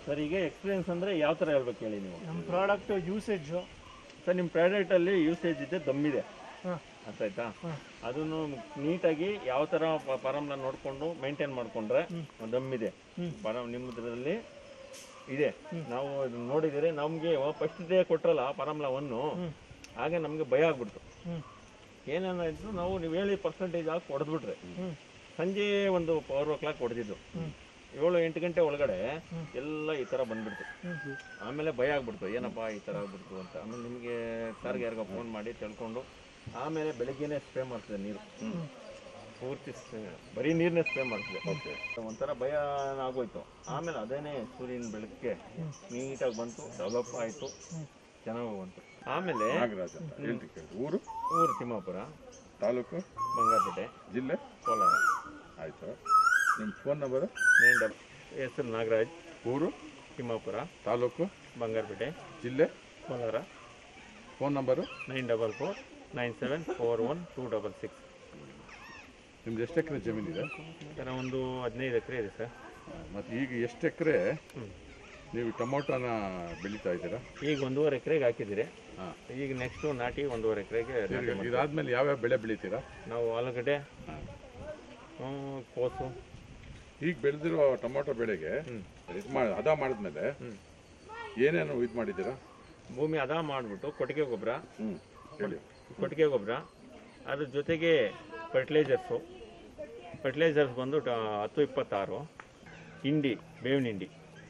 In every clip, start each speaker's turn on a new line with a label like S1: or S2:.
S1: Sir ಈಗ experience ಅಂದರೆ ಯಾವ ಥರ ಹೇಳ್ಬೇಕು ಹೇಳಿ ನೀವು?
S2: ನಮ್ಮ ಪ್ರಾಡಕ್ಟ್ ಯೂಸೇಜು
S1: ಸರ್ ನಿಮ್ಮ ಪ್ರಾಡಕ್ಟಲ್ಲಿ ಯೂಸೇಜ್ ಇದೆ, ದಮ್ಮಿದೆ,
S2: ಹಾಂ
S1: ಅರ್ಥ ಆಯ್ತಾ? ಅದನ್ನು ನೀಟಾಗಿ ಯಾವ ಥರ ಫಾರಮ್ನ ನೋಡಿಕೊಂಡು ಮೇಂಟೈನ್ ಮಾಡಿಕೊಂಡ್ರೆ ದಮ್ಮಿದೆ. ನಿಮ್ಮದ್ರಲ್ಲಿ ಇದೆ, ನಾವು ನೋಡಿದರೆ ನಮಗೆ ಫಸ್ಟ್ ಡೇ ಕೊಟ್ರಲ್ಲ ಫಾರಮ್ಲ 1 ಹಾಗೆ ನಮಗೆ ಭಯ ಆಗ್ಬಿಡ್ತು. ಏನೇನಾಯಿತು, ನಾವು ನೀವು ಹೇಳಿ ಪರ್ಸೆಂಟೇಜ್ ಹಾಕಿ ಹೊಡೆದ್ಬಿಟ್ರೆ ಸಂಜೆ ಒಂದು 4 o'clock ಹೊಡೆದಿದ್ದು, 7-8 ಗಂಟೆ ಒಳಗಡೆ ಎಲ್ಲ ಈ ಥರ ಬಂದ್ಬಿಡ್ತು. ಆಮೇಲೆ ಭಯ ಆಗ್ಬಿಡ್ತು, ಏನಪ್ಪ ಈ ಥರ ಆಗ್ಬಿಡ್ತು ಅಂತ. ಆಮೇಲೆ ನಿಮಗೆ ಸರ್ಗೆ ಯಾರಿಗೋ ಫೋನ್ ಮಾಡಿ ತಿಳ್ಕೊಂಡು ಆಮೇಲೆ ಬೆಳಗ್ಗೆನೇ ಸ್ಪ್ರೇ ಮಾಡ್ತಿದ್ದೆ ನೀರು, ಪೂರ್ತಿ ಬರೀ ನೀರನ್ನೇ ಸ್ಪ್ರೇ ಮಾಡ್ತಿದ್ದೆ. ಒಂಥರ ಭಯ ಆಗೋಯ್ತು. ಆಮೇಲೆ ಅದೇನೇ ಸೂರ್ಯನ ಬೆಳಕಿಗೆ ನೀಟಾಗಿ ಬಂತು, ಡೆವಲಪ್ ಆಯಿತು, ಚೆನ್ನಾಗಿ ಬಂತು. ಆಮೇಲೆ
S3: ಊರು
S1: ತಿಮ್ಮಾಪುರ,
S3: ತಾಲೂಕು
S1: ಬಂಗಾರಪೇಟೆ,
S3: ಜಿಲ್ಲೆ
S1: ಕೋಲಾರ.
S3: ಆಯಿತು. ನಿಮ್ಮ ಫೋನ್ ನಂಬರು?
S1: ಹೆಸರು ನಾಗರಾಜ್,
S3: ಊರು
S1: ತಿಮ್ಮಾಪುರ,
S3: ತಾಲೂಕು
S1: ಬಂಗಾರಪೇಟೆ,
S3: ಜಿಲ್ಲೆ
S1: ಕೋಲಾರ.
S3: Phone number?
S1: 94497266.
S3: ನಿಮ್ದು ಎಷ್ಟು ಎಕರೆ ಜಮೀನಿದೆ?
S1: ಸರ್ ಒಂದು 15 ಎಕರೆ ಇದೆ ಸರ್.
S3: ಮತ್ತು ಈಗ ಎಷ್ಟು ಎಕರೆ ನೀವು ಟೊಮೊಟೊನ ಬೆಳೀತಾ ಇದ್ದೀರಾ?
S1: ಈಗ 1.5 ಎಕರೆಗೆ ಹಾಕಿದ್ದೀರಿ.
S3: ಹಾಂ.
S1: ಈಗ ನೆಕ್ಸ್ಟು ನಾಟಿ 1.5 ಎಕರೆಗೆ.
S3: ಇದಾದ್ಮೇಲೆ ಯಾವ್ಯಾವ ಬೆಳೆ ಬೆಳಿತೀರಾ?
S1: ನಾವು ಆಲೂಗಡ್ಡೆ, ಕೋಸು.
S3: ಈಗ ಬೆಳೆದಿರೋ ಟೊಮೊಟೊ ಬೆಳೆಗೆ ಹದ ಮಾಡಿದ್ಮೇಲೆ ಏನೇನು ಇದು ಮಾಡಿದ್ದೀರಾ?
S1: ಭೂಮಿ ಹದ ಮಾಡಿಬಿಟ್ಟು ಕೊಟ್ಟಿಗೆ ಗೊಬ್ಬರ,
S3: ಹೇಳಿ.
S1: ಕೊಟ್ಟಿಗೆ ಗೊಬ್ಬರ, ಅದ್ರ ಜೊತೆಗೆ ಫರ್ಟಿಲೈಸರ್ಸ್ ಬಂದು 10-26 ಹಿಂಡಿ, ಬೇವಿನ ಹಿಂಡಿ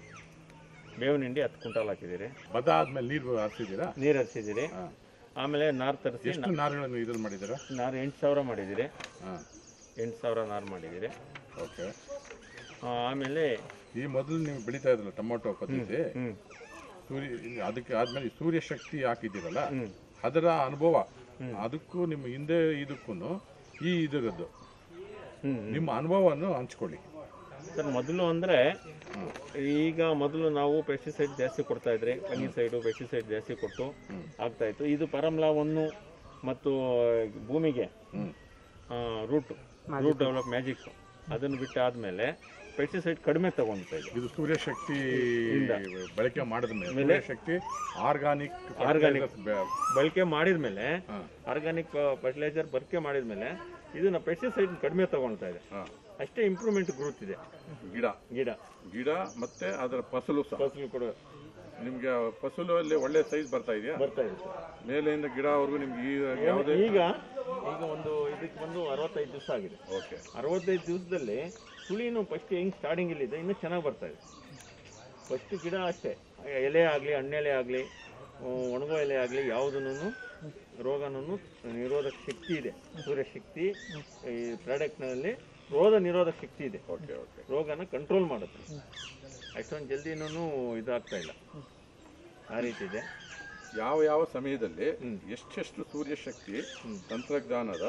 S1: 10 ಕ್ವಿಂಟಾಲ್ ಹಾಕಿದ್ದೀರಿ.
S3: ಬದ ಆದ್ಮೇಲೆ ನೀರು ಹರಿಸಿದ್ದೀರಾ?
S1: ನೀರು ಹರಿಸಿದ್ದೀರಿ. ಆಮೇಲೆ ನಾರು ತರಿಸಿ.
S3: ಎಷ್ಟು ನಾರುಗಳನ್ನು ಇದ್ರಲ್ಲಿ ಮಾಡಿದ್ದೀರಾ?
S1: ನಾರು 8,000 ಮಾಡಿದ್ದೀರಿ.
S3: ಹಾಂ,
S1: 8,000 ನಾರು ಮಾಡಿದ್ದೀರಿ.
S3: ಓಕೆ.
S1: ಆಮೇಲೆ
S3: ಈ ಮೊದಲು ನೀವು ಬೆಳೀತಾ ಇದ್ರಲ್ಲ ಟೊಮೊಟೊ ಪದ್ಧತಿ, ಅದಕ್ಕೆ ಆದ್ಮೇಲೆ ಸೂರ್ಯ ಶಕ್ತಿ ಹಾಕಿದ್ದೀರಲ್ಲ, ಅದರ ಅನುಭವ ಅದಕ್ಕೂ ನಿಮ್ಮ ಹಿಂದೆ ಇದಕ್ಕೂ ಇದರದ್ದು ನಿಮ್ಮ ಅನುಭವವನ್ನು ಹಂಚ್ಕೊಳ್ಳಿ
S1: ಸರ್. ಮೊದಲು ಅಂದರೆ ಈಗ ಮೊದಲು ನಾವು ಪೆಸ್ಟಿಸೈಡ್ ಜಾಸ್ತಿ ಕೊಡ್ತಾ ಇದ್ರಿ, ಫಂಗಿಸೈಡು ಪೆಸ್ಟಿಸೈಡ್ ಜಾಸ್ತಿ ಕೊಟ್ಟು ಆಗ್ತಾ ಇತ್ತು. ಇದು ಫಾರ್ಮುಲಾ 1 ಮತ್ತು ಭೂಮಿಗೆ ರೂಟ್ ಡೆವಲಪ್ ಮ್ಯಾಜಿಕ್ ಅದನ್ನು ಬಿಟ್ಟಾದ್ಮೇಲೆ ಪೆಸ್ಟಿಸೈಡ್ ಕಡಿಮೆ ತಗೊಂಡ್ತಾ ಇದೆ.
S3: ಇದು ಸೂರ್ಯಶಕ್ತಿ ಬಳಕೆ ಮಾಡಿದ ಮೇಲೆ ಶಕ್ತಿ ಆರ್ಗಾನಿಕ್
S1: ಬಳಕೆ ಮಾಡಿದ ಮೇಲೆ, ಆರ್ಗಾನಿಕ್ ಫರ್ಟಿಲೈಸರ್ ಬಳಕೆ ಮಾಡಿದ ಮೇಲೆ ಇದನ್ನ ಪೆಸ್ಟಿಸೈಡ್ ಕಡಿಮೆ ತಗೊಳ್ತಾ ಇದೆ. ಅಷ್ಟೇ ಇಂಪ್ರೂವ್ಮೆಂಟ್ ಗ್ರೋತ್ ಇದೆ. ಗಿಡ ಮತ್ತೆ
S3: ಅದರ ಫಸಲು
S1: ಕೊಡುವ
S3: ನಿಮ್ಗೆ ಫಸಲಲ್ಲಿ ಒಳ್ಳೆ ಸೈಜ್ ಬರ್ತಾ ಇದೆಯಾ?
S1: ಬರ್ತಾ ಇದೆ
S3: ಮೇಲೆಯಿಂದ ಗಿಡವರೆಗೂ ನಿಮ್ಗೆ
S1: ಈಗ ಒಂದು ಇದಕ್ಕೆ ಬಂದು 65 ದಿವಸ ಆಗಿದೆ.
S3: ಓಕೆ.
S1: 65 ದಿವಸದಲ್ಲಿ ಸುಳಿನೂ ಫಸ್ಟ್ ಹೆಂಗ್ ಸ್ಟಾರ್ಟಿಂಗ್ ಇದೆ, ಇನ್ನೂ ಚೆನ್ನಾಗಿ ಬರ್ತಾ ಇದೆ. ಫಸ್ಟ್ ಗಿಡ ಅಷ್ಟೇ, ಎಲೆ ಆಗಲಿ, ಹಣ್ಣೆಲೆ ಆಗಲಿ, ಒಣಗೋ ಎಲೆ ಆಗಲಿ, ಯಾವುದನ್ನು ರೋಗನೂ ನಿರೋಧಕ ಶಕ್ತಿ ಇದೆ. ಸೂರ್ಯಶಕ್ತಿ ಈ ಪ್ರಾಡಕ್ಟ್ನಲ್ಲಿ ರೋಗ ನಿರೋಧಕ ಶಕ್ತಿ ಇದೆ. ರೋಗನ ಕಂಟ್ರೋಲ್ ಮಾಡುತ್ತೆ. ಅಷ್ಟೊಂದು ಜಲ್ದಿನೂ ಇದಾಗ್ತಾ ಇಲ್ಲ, ಆ ರೀತಿ ಇದೆ.
S3: ಯಾವ ಸಮಯದಲ್ಲಿ ಎಷ್ಟೆಷ್ಟು ಸೂರ್ಯಶಕ್ತಿ ತಂತ್ರಜ್ಞಾನದ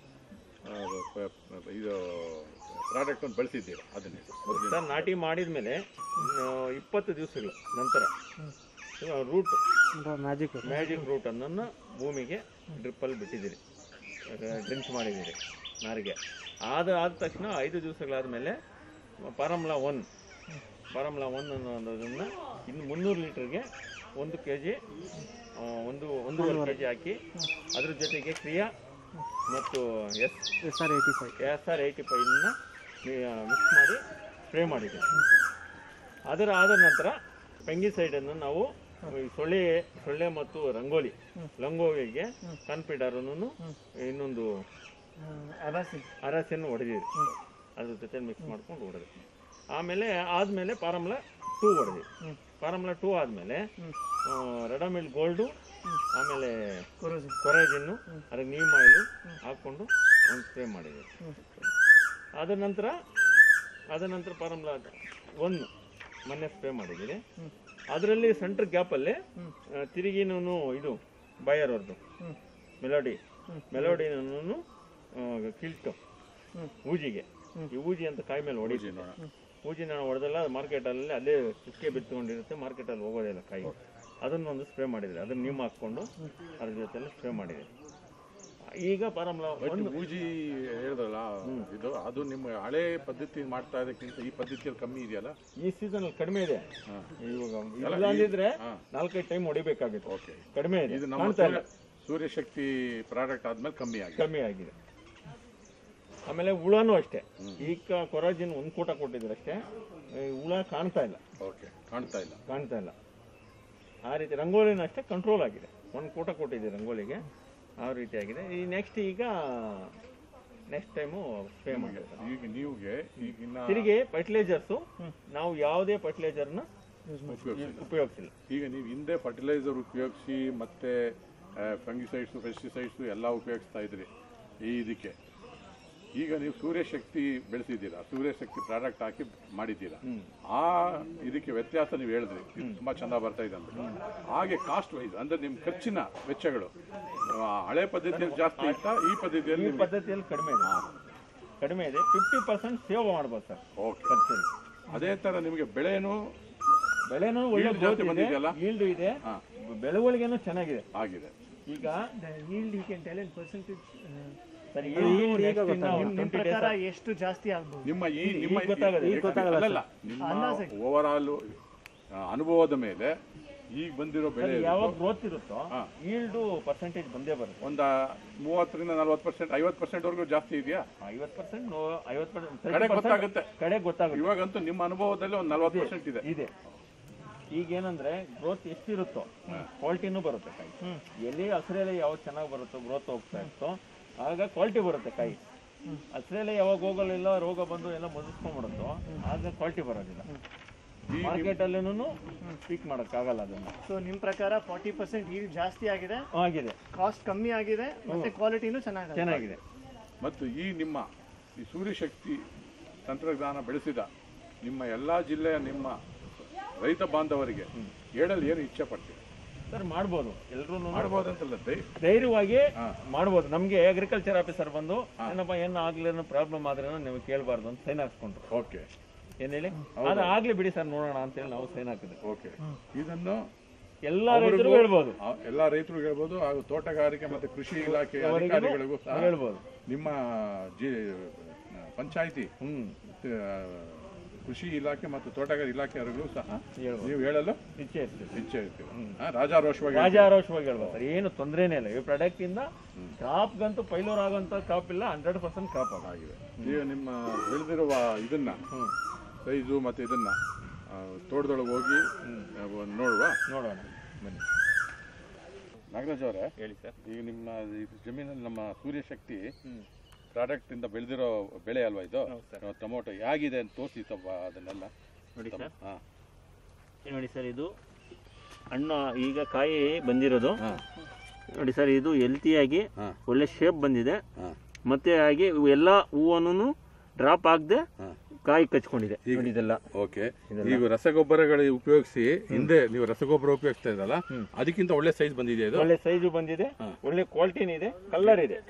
S3: ಇದು ಪ್ರಾಡಕ್ಟ್ ಅನ್ನು ಬಳಸಿದ್ದೀರಾ? ಅದನ್ನ
S1: ನಾಟಿ ಮಾಡಿದ ಮೇಲೆ 20 ದಿವಸಗಳ ನಂತರ ರೂಟ್ ಮ್ಯಾಜಿಕ್ ರೂಟ್ ಅನ್ನು ಭೂಮಿಗೆ ಡ್ರಿಪ್ಪಲ್ಲಿ ಬಿಟ್ಟಿದ್ದೀರಿ, ಡ್ರಿಂಕ್ಸ್ ಮಾಡಿದ್ದೀರಿ ನಾರಿಗೆ. ಆದ ತಕ್ಷಣ 5 ದಿವಸಗಳಾದ ಮೇಲೆ ಫಾರ್ಮುಲಾ 1 ಅನ್ನೋದನ್ನು ಇನ್ನು 300 ಲೀಟರ್ಗೆ 1 kg 1.5 kg ಹಾಕಿ ಅದ್ರ ಜೊತೆಗೆ ಕ್ರಿಯಾ ಮತ್ತು SR85 ಮಿಕ್ಸ್ ಮಾಡಿ ಸ್ಪ್ರೇ ಮಾಡಿದ್ದೀವಿ. ಆದ ನಂತರ ಫಂಗಿಸೈಡನ್ನು ನಾವು ಸೊಳ್ಳೆ ಮತ್ತು ಲಂಗೋವಿಗೆ ಕಾನ್ಫಿಡರನ್ನು ಇನ್ನೊಂದು ಅರಾಸಿಯನ್ನು ಹೊಡೆದಿದ್ವಿ, ಅದ್ರ ಜೊತೆ ಮಿಕ್ಸ್ ಮಾಡ್ಕೊಂಡು ಹೊಡೆದ್ವಿ. ಆದಮೇಲೆ ಫಾರ್ಮುಲಾ 2 ಹೊಡೆದ್ವಿ. ಫಾರ್ಮುಲಾ 2 ಆದಮೇಲೆ ರೆಡಮಿಲ್ ಗೋಲ್ಡು, ಆಮೇಲೆ ಕೊರಾಜಿನ್ನು, ಅದಕ್ಕೆ ನೀಮ್ ಆಯಿಲು ಹಾಕ್ಕೊಂಡು ಒಂದು ಸ್ಪ್ರೇ ಮಾಡಿದ್ವಿ. ಅದ ನಂತರ ಫಾರ್ಮುಲಾ 1 ಮೊನ್ನೆ ಸ್ಪ್ರೇ ಮಾಡಿದ್ದೀವಿ. ಅದರಲ್ಲಿ ಸೆಂಟ್ರ್ ಗ್ಯಾಪಲ್ಲಿ ತಿರುಗಿನೂ ಇದು ಬಾಯರ್ ಅವ್ರದ್ದು ಮೆಲೋಡಿನೂ ಕಿಲ್ಟು ಊಜಿಗೆ, ಈ ಊಜಿ ಅಂತ ಕಾಯಿ ಮೇಲೆ ಹೊಡಿತೀನಿ. ಊಜಿ ನಾನು ಹೊಡೆದಲ್ಲ, ಮಾರ್ಕೆಟಲ್ಲಿ ಅಲ್ಲೇ ಚುಕ್ಕೆ ಬಿತ್ಕೊಂಡಿರುತ್ತೆ, ಮಾರ್ಕೆಟಲ್ಲಿ ಹೋಗೋದಿಲ್ಲ ಕಾಯಿ. ಅದನ್ನೊಂದು ಸ್ಪ್ರೇ ಮಾಡಿದ್ರಿ, ಅದನ್ನು ನೀವು ಹಾಕ್ಕೊಂಡು ಅದ್ರ ಜೊತೆಲಿ ಸ್ಪ್ರೇ ಮಾಡಿದ್ರಿ. ಈಗ ಫಾರಮ್ಲ ಒಂದು
S3: ಬೂಜಿ ಹೇಳಿದ್ರಲ್ಲ ಇದು ಅದು ನಿಮ್ಮ ಹಳೆ ಪದ್ಧತಿ ಮಾಡ್ತಾ ಇದಕ್ಕಿಂತ ಈ ಪದ್ಧತಿಯಲ್ಲಿ ಕಮ್ಮಿ ಇದೆಯಲ್ಲ
S1: ಈ ಸೀಸನ್ ಕಡಿಮೆ ಇದೆ. ಇವಾಗ ಇಲ್ಲ ಅಂದಿದ್ರೆ 4-5 ಟೈಮ್ ಹೊಡಿಬೇಕಾಗಿತ್ತು.
S3: ಓಕೆ,
S1: ಕಡಿಮೆ ಇದೆ,
S3: ಇದು ನಮ್ಮ ಸೂರ್ಯಶಕ್ತಿ ಪ್ರಾಡಕ್ಟ್ ಆದ್ಮೇಲೆ ಕಮ್ಮಿ ಆಗಿದೆ.
S1: ಆಮೇಲೆ ಹುಳನೂ ಅಷ್ಟೇ, ಈಗ ಕೊರಾಜಿನ್ ಒಂದು ಕೂಟ ಕೊಟ್ಟಿದ್ರೆ ಅಷ್ಟೇ, ಹುಳ ಕಾಣ್ತಾ ಇಲ್ಲ.
S3: ಓಕೆ, ಕಾಣ್ತಾ ಇಲ್ಲ.
S1: ಆ ರೀತಿ ರಂಗೋಲಿನೂ ಅಷ್ಟೇ ಕಂಟ್ರೋಲ್ ಆಗಿದೆ. ಒಂದು ಕೂಟ ಕೊಟ್ಟಿದೆ ರಂಗೋಲಿಗೆ, ಆ ರೀತಿ ಆಗಿದೆ. ಈ ನೆಕ್ಸ್ಟ್ ಟೈಮು ಸ್ಪ್ರೇ ಮಾಡಿದೆ.
S3: ಈಗ ನೀವುಗೆ ಈಗಿನ
S1: ತಿರುಗಿ ಫರ್ಟಿಲೈಸರ್ಸು ನಾವು ಯಾವುದೇ ಫರ್ಟಿಲೈಸರ್ನ ಉಪಯೋಗಿಸಿಲ್ಲ.
S3: ಈಗ ನೀವು ಹಿಂದೆ ಫರ್ಟಿಲೈಸರ್ ಉಪಯೋಗಿಸಿ ಮತ್ತೆ ಫಂಗಿಸೈಡ್ಸ್ ಪೆಸ್ಟಿಸೈಡ್ಸ್ ಎಲ್ಲ ಉಪಯೋಗಿಸ್ತಾ ಇದ್ರಿ ಇದಕ್ಕೆ. ಈಗ ನೀವು ಸೂರ್ಯಶಕ್ತಿ ಬೆಳೆಸಿದ್ದೀರಾ, ಸೂರ್ಯಶಕ್ತಿ ಪ್ರಾಡಕ್ಟ್ ಹಾಕಿ ಮಾಡಿದ್ದೀರಾ. ಆ ಇದಕ್ಕೆ ವ್ಯತ್ಯಾಸ ನೀವು ಹೇಳಿದ್ರಿ, ತುಂಬಾ ಚೆಂದ ಬರ್ತಾ ಇದೆ ಅಂದ್ಬಿಟ್ಟು. ಹಾಗೆ ಕಾಸ್ಟ್ ವೈಸ್ ಅಂದ್ರೆ ನಿಮ್ಮ ಖರ್ಚಿನ ವೆಚ್ಚಗಳು ಹಳೆ ಪದ್ಧತಿಯಲ್ಲಿ ಜಾಸ್ತಿ ಇತ್ತಾ ಈ ಪದ್ಧತಿಯಲ್ಲಿ?
S1: ಕಡಿಮೆ ಇದೆ. 50% ಸೇವ್ ಮಾಡ್ಬೋದು ಸರ್.
S3: ಓಕೆ, ಅದೇ ತರ ನಿಮಗೆ ಬೆಳೆನೂ
S1: ಒಳ್ಳೆ
S3: ಜಾಸ್ತಿ ಬಂದಿದೆಯಲ್ಲ,
S1: ಈಲ್ಡ್ ಇದೆ, ಬೆಳವಣಿಗೆನೂ ಚೆನ್ನಾಗಿದೆ
S3: ಆಗಿದೆ.
S1: ಈಗ
S2: ಎಷ್ಟು ಜಾಸ್ತಿ ಆಗ್ಬೋದು
S3: ನಿಮ್ಮ ಓವರ್ ಆಲ್ ಅನುಭವದ ಮೇಲೆ ಈಗ ಬಂದಿರೋ ಬೆಳೆ
S1: ಯಾವಾಗ ಗ್ರೋತ್ ಇರುತ್ತೋ ಈಲ್ಡು ಪರ್ಸೆಂಟೇಜ್ ಬಂದೇ ಬರುತ್ತೆ.
S3: ಒಂದು 30ರಿಂದ 40%, 50% ವರೆಗೂ ಜಾಸ್ತಿ ಇದೆಯಾ?
S1: 50% ಕಡೆ ಗೊತ್ತಾಗುತ್ತೆ.
S3: ಇವಾಗಂತೂ ನಿಮ್ಮ ಅನುಭವದಲ್ಲಿ ಒಂದು 40% ಇದೆ.
S1: ಈಗೇನಂದ್ರೆ ಗ್ರೋತ್ ಎಷ್ಟಿರುತ್ತೋ ಕ್ವಾಲಿಟಿನೂ ಬರುತ್ತೆ ಕಾಯಿ. ಎಲ್ಲಿ ಹಸಿರೆಲೆ ಯಾವಾಗ ಚೆನ್ನಾಗಿ ಬರುತ್ತೋ ಗ್ರೋತ್ ಹೋಗ್ತಾ ಇರ್ತೋ ಆಗ ಕ್ವಾಲಿಟಿ ಬರುತ್ತೆ ಕಾಯಿ. ಹಸಿರೆಲೆ ಯಾವಾಗ ಹೋಗಲಿಲ್ಲ, ರೋಗ ಬಂದು ಎಲ್ಲ ಮುಗಿಸ್ಕೊಂಡ್ಬಿಡುತ್ತೋ ಆಗ ಕ್ವಾಲಿಟಿ ಬರೋದಿಲ್ಲ. ಮಾರ್ಕೆಟ್ ಅಲ್ಲಿನೂ ಪೀಕ್ ಮಾಡೋಕ್ಕಾಗಲ್ಲ ಅದನ್ನ.
S2: ಸೊ ನಿಮ್ಮ ಪ್ರಕಾರ 40% ಈಲ್ಡ್ ಜಾಸ್ತಿ ಆಗಿದೆ, ಕಾಸ್ಟ್ ಕಮ್ಮಿ ಆಗಿದೆ, ಮತ್ತೆ ಕ್ವಾಲಿಟಿನೂ ಚೆನ್ನಾಗಿದೆ.
S3: ಮತ್ತು ಈ ನಿಮ್ಮ ಈ ಸೂರ್ಯಶಕ್ತಿ ತಂತ್ರಜ್ಞಾನ ಬೆಳೆಸಿದ ನಿಮ್ಮ ಎಲ್ಲಾ ಜಿಲ್ಲೆಯ ನಿಮ್ಮ ರೈತ ಬಾಂಧವರಿಗೆ ಹೇಳಲು ಏನು ಇಚ್ಛೆ ಪಡ್ತೀವಿ
S1: ಸರ್? ಮಾಡ್ಬೋದು, ಎಲ್ಲರೂ
S3: ಮಾಡ್ಬೋದಂತಲ್ಲ,
S1: ಧೈರ್ಯವಾಗಿ ಮಾಡ್ಬೋದು. ನಮಗೆ ಅಗ್ರಿಕಲ್ಚರ್ ಆಫೀಸರ್ ಬಂದು ಏನಪ್ಪ ಏನು ಆಗ್ಲೇನೋ ಪ್ರಾಬ್ಲಮ್ ಆದ್ರೂ ನೀವು ಕೇಳಬಾರ್ದು ಅಂತ ಸೈನ್ ಹಾಕ್ಸ್ಕೊಂಡ್ರು.
S3: ಓಕೆ,
S1: ಏನ್ ಹೇಳಿ ಅದು ಆಗ್ಲಿ ಬಿಡಿ ಸರ್ ನೋಡೋಣ ಅಂತೇಳಿ ನಾವು ಸೈನ್ ಹಾಕಿದ್ವಿ.
S3: ಓಕೆ, ಇದನ್ನು
S1: ಎಲ್ಲಾ ರೈತರು ಹೇಳ್ಬೋದು,
S3: ಹಾಗೂ ತೋಟಗಾರಿಕೆ ಮತ್ತು ಕೃಷಿ ಇಲಾಖೆ ಅಧಿಕಾರಿಗಳಿಗೂ
S1: ಹೇಳ್ಬೋದು.
S3: ನಿಮ್ಮ ಪಂಚಾಯಿತಿ ಕೃಷಿ ಇಲಾಖೆ ಮತ್ತು ತೋಟಗಾರಿಕೆ ಇಲಾಖೆಯವರಿಗೂ ಸಹ ನೀವು ಹೇಳಲು
S1: ಇಚ್ಛೆ
S3: ಇರ್ತೀವಿ. ರಾಜಾರೋಷವಾಗಿ
S1: ಹೇಳ್ಬೋದು ಸರ್, ಏನು ತೊಂದರೆನೇ ಇಲ್ಲ. ಈ ಪ್ರಾಡಕ್ಟ್ ಇಂದ ಕ್ರಾಪ್ಗಂತೂ ಫೈಲೂರ್ ಆಗೋಂಥ ಕ್ರಾಪ್ ಇಲ್ಲ, 100% ಕ್ರಾಪ್ ಆಗಿದೆ.
S3: ಈಗ ನಿಮ್ಮ ಬೆಳೆದಿರುವ ಇದನ್ನ ಸೈಜು ಮತ್ತೆ ಇದನ್ನ ತೋಟದೊಳಗೆ ಹೋಗಿ ನೋಡೋಣ ಬನ್ನಿ. ನಾಗರಾಜ್ ಅವರೇ ಹೇಳಿ ಸರ್, ಈಗ ನಿಮ್ಮ ಜಮೀನಲ್ಲಿ ನಮ್ಮ ಸೂರ್ಯಶಕ್ತಿ ಪ್ರಾಡಕ್ಟ್ ಇಂದ ಬೆಳೆದಿರೋ ಬೆಳೆ ಅಲ್ವಾ ಇದು ಟೊಮೊಟೊ, ಹೇಗಿದೆ ಅಂತ ತೋರಿಸಿ ಸ್ವಲ್ಪ ಅದನ್ನೆಲ್ಲ
S1: ನೋಡಿ ಸರ್. ನೋಡಿ ಸರ್, ಇದು ಹಣ್ಣು ಈಗ ಕಾಯಿ ಬಂದಿರೋದು ನೋಡಿ ಸರ್. ಇದು ಹೆಲ್ತಿಯಾಗಿ ಒಳ್ಳೆ ಶೇಪ್ ಬಂದಿದೆ, ಮತ್ತೆ ಹಾಗೆ ಎಲ್ಲ ಹೂವನ್ನು ಡ್ರಾಪ್ ಆಗದೆ ಕಾಯಿ ಕಚ್ಕೊಂಡಿದೆ ಇದೆಲ್ಲ.
S3: ಓಕೆ, ಈಗ ರಸಗೊಬ್ಬರಗಳು ಉಪಯೋಗಿಸಿ ಹಿಂದೆ ನೀವು ರಸಗೊಬ್ಬರ ಉಪಯೋಗಿಸ್ತಾ ಇದ್ರಲ್ಲ, ಅದಕ್ಕಿಂತ ಒಳ್ಳೆ ಸೈಜ್ ಬಂದಿದೆ. ಇದು
S1: ಒಳ್ಳೆ ಸೈಜು ಬಂದಿದೆ, ಒಳ್ಳೆ ಕ್ವಾಲಿಟಿನೂ ಇದೆ, ಕಲರ್ ಇದೆ.